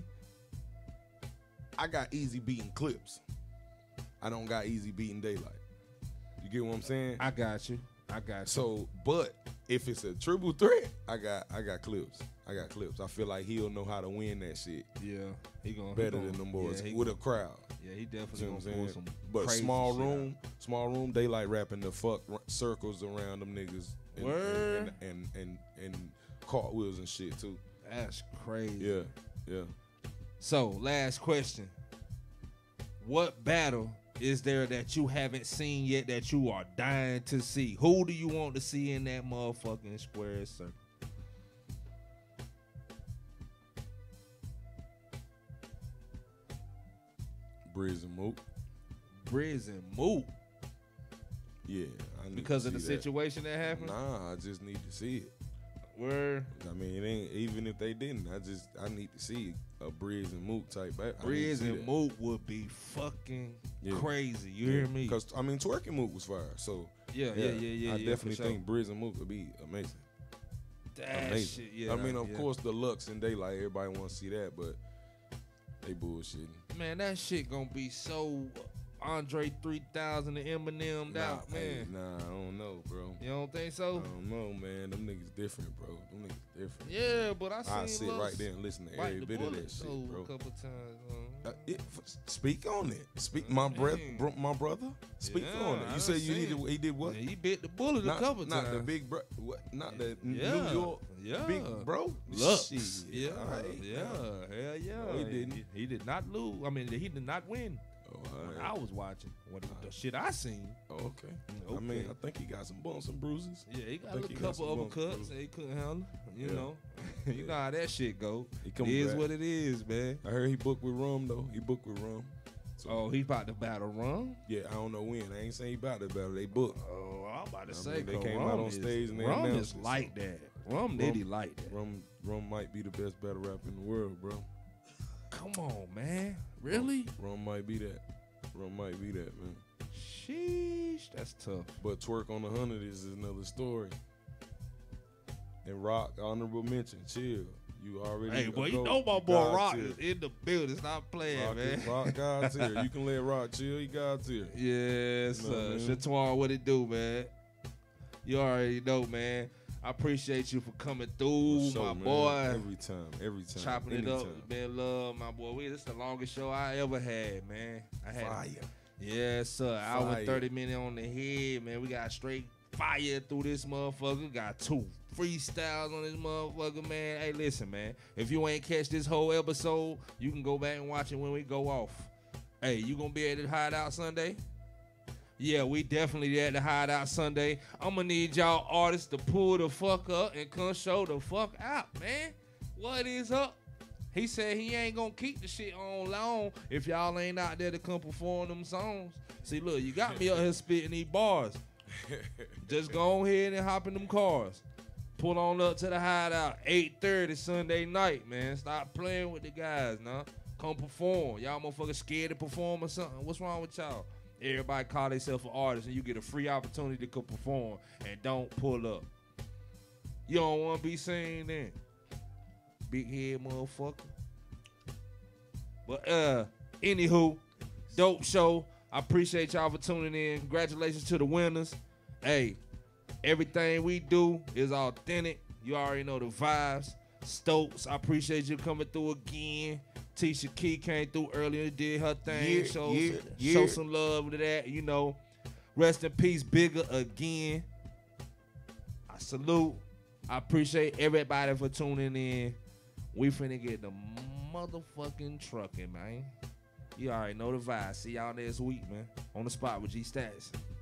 I got Easy beating Clips. I don't got Easy beating Daylight. You get what I'm saying? I got you. I got you. So, but if it's a triple threat, I got I got Clips. I got Clips. I feel like he'll know how to win that shit. Yeah, he gonna better he gonna, than them boys yeah, he with gonna, a crowd. Yeah, he definitely See gonna what I'm pull saying? some. But crazy small shit room, small room, they like rapping the fuck r- circles around them niggas. And, Word. And, and, and, and, and cartwheels and shit too. That's crazy. Yeah, yeah. So, last question. What battle is there that you haven't seen yet that you are dying to see? Who do you want to see in that motherfucking square circle? Briz and Mook. Briz and Mook. Yeah, I need Because to of the see that. situation that happened? Nah, I just need to see it. Word. I mean, it ain't even if they didn't. I just I need to see a Briz and Mook type. I, I need to Briz see and that. Mook would be fucking Yeah. crazy. You Yeah. hear me? Because I mean, Twerking Mook was fire. So Yeah, yeah, yeah, yeah, I yeah, definitely for sure. think Briz and Mook would be amazing. That amazing. shit, yeah, I mean, of yeah. course, the Lux and Daylight. Everybody want to see that, but they bullshitting. Man, that shit gonna be so Andre three thousand and Eminem Nah, out, hey, man. nah, I don't know, bro. You don't think so? I don't know, man. Them niggas different, bro. Them niggas different. Yeah, but I I seen sit Lux right there and listen to bite every the bit of bullet, that shit, though, bro. A couple times. um, Uh, it, f- speak on it. Speak, my breath, bro, my brother. Speak Yeah, on it. I You said done you seen needed. it. He did what? Yeah, he bit the bullet not, a couple not times. the big bro. What? Not the Yeah, New York. yeah. Big bro. Lux. Shit. Yeah, All right. yeah, hell yeah. No, he didn't. He, he did not lose. I mean, he did not win. Oh, When all I right. was watching. What the shit I seen. Oh, okay. I Okay. mean, I think he got some bumps and bruises. Yeah, he I got a think little he got couple some bumps and uppercuts bruises. that he couldn't handle. You Yeah. know, you know how that shit go. He It coming is back. what it is, man. I heard he booked with Rum though. He booked with Rum. So, Oh, he about to battle Rum? yeah, I don't know when. I ain't saying he about to battle. They booked. Oh, I'm about to I say mean, they 'cause came Rum out on is- stage and they Rum announced is it, like so. that. Rum Nitty like that. Rum, Rum might be the best battle rapper in the world, bro. Come on, man. Really? Rum might be that. Rum might be that, man. Sheesh, that's tough. But Twerk on the Hundred is another story. And Rock, honorable mention, chill. You already. Hey, a boy, you goat. know my boy God Rock tier. is in the building. Stop playing, Rock, man. is- Rock God tier. You can let Rock chill. He God tier. Yes, You know what I uh, mean? Shatwar, what it do, man? You already know, man. I appreciate you for coming through, For sure, my man. boy. Every time, every time. Chopping it anytime. up, man. Love, my boy. We, this is the longest show I ever had, man. I had Fire. Yes, sir. Hour Fire. and thirty minutes on the head, man. We got straight fire through this motherfucker. Got two freestyles on this motherfucker, man. Hey, listen, man. If you ain't catch this whole episode, you can go back and watch it when we go off. Hey, you gonna be at the Hideout Sunday? Yeah, we definitely at the Hideout Sunday. I'm gonna need y'all artists to pull the fuck up and come show the fuck out, man. What is up? He said he ain't gonna keep the shit on long if y'all ain't out there to come perform them songs. See, look, you got me up here spitting these bars. Just go ahead and hop in them cars. Pull on up to the Hideout, eight thirty Sunday night, man. Stop playing with the guys, nah. Come perform. Y'all motherfuckers scared to perform or something? What's wrong with y'all? Everybody call themselves an artist and you get a free opportunity to come perform and don't pull up. You don't want to be seen then. Big head motherfucker. But uh, anywho, Dope show. I appreciate y'all for tuning in. Congratulations to the winners. Hey, everything we do is authentic. You already know the vibes. Stokes, I appreciate you coming through again. Tisha Key came through earlier, did her thing. Yeah, show, yeah, yeah. show some love to that. You know, rest in peace, Bigger again. I salute. I appreciate everybody for tuning in. We finna get the motherfucking trucking, man. You already know the vibe. See y'all next week, man. On the spot with GStaxx.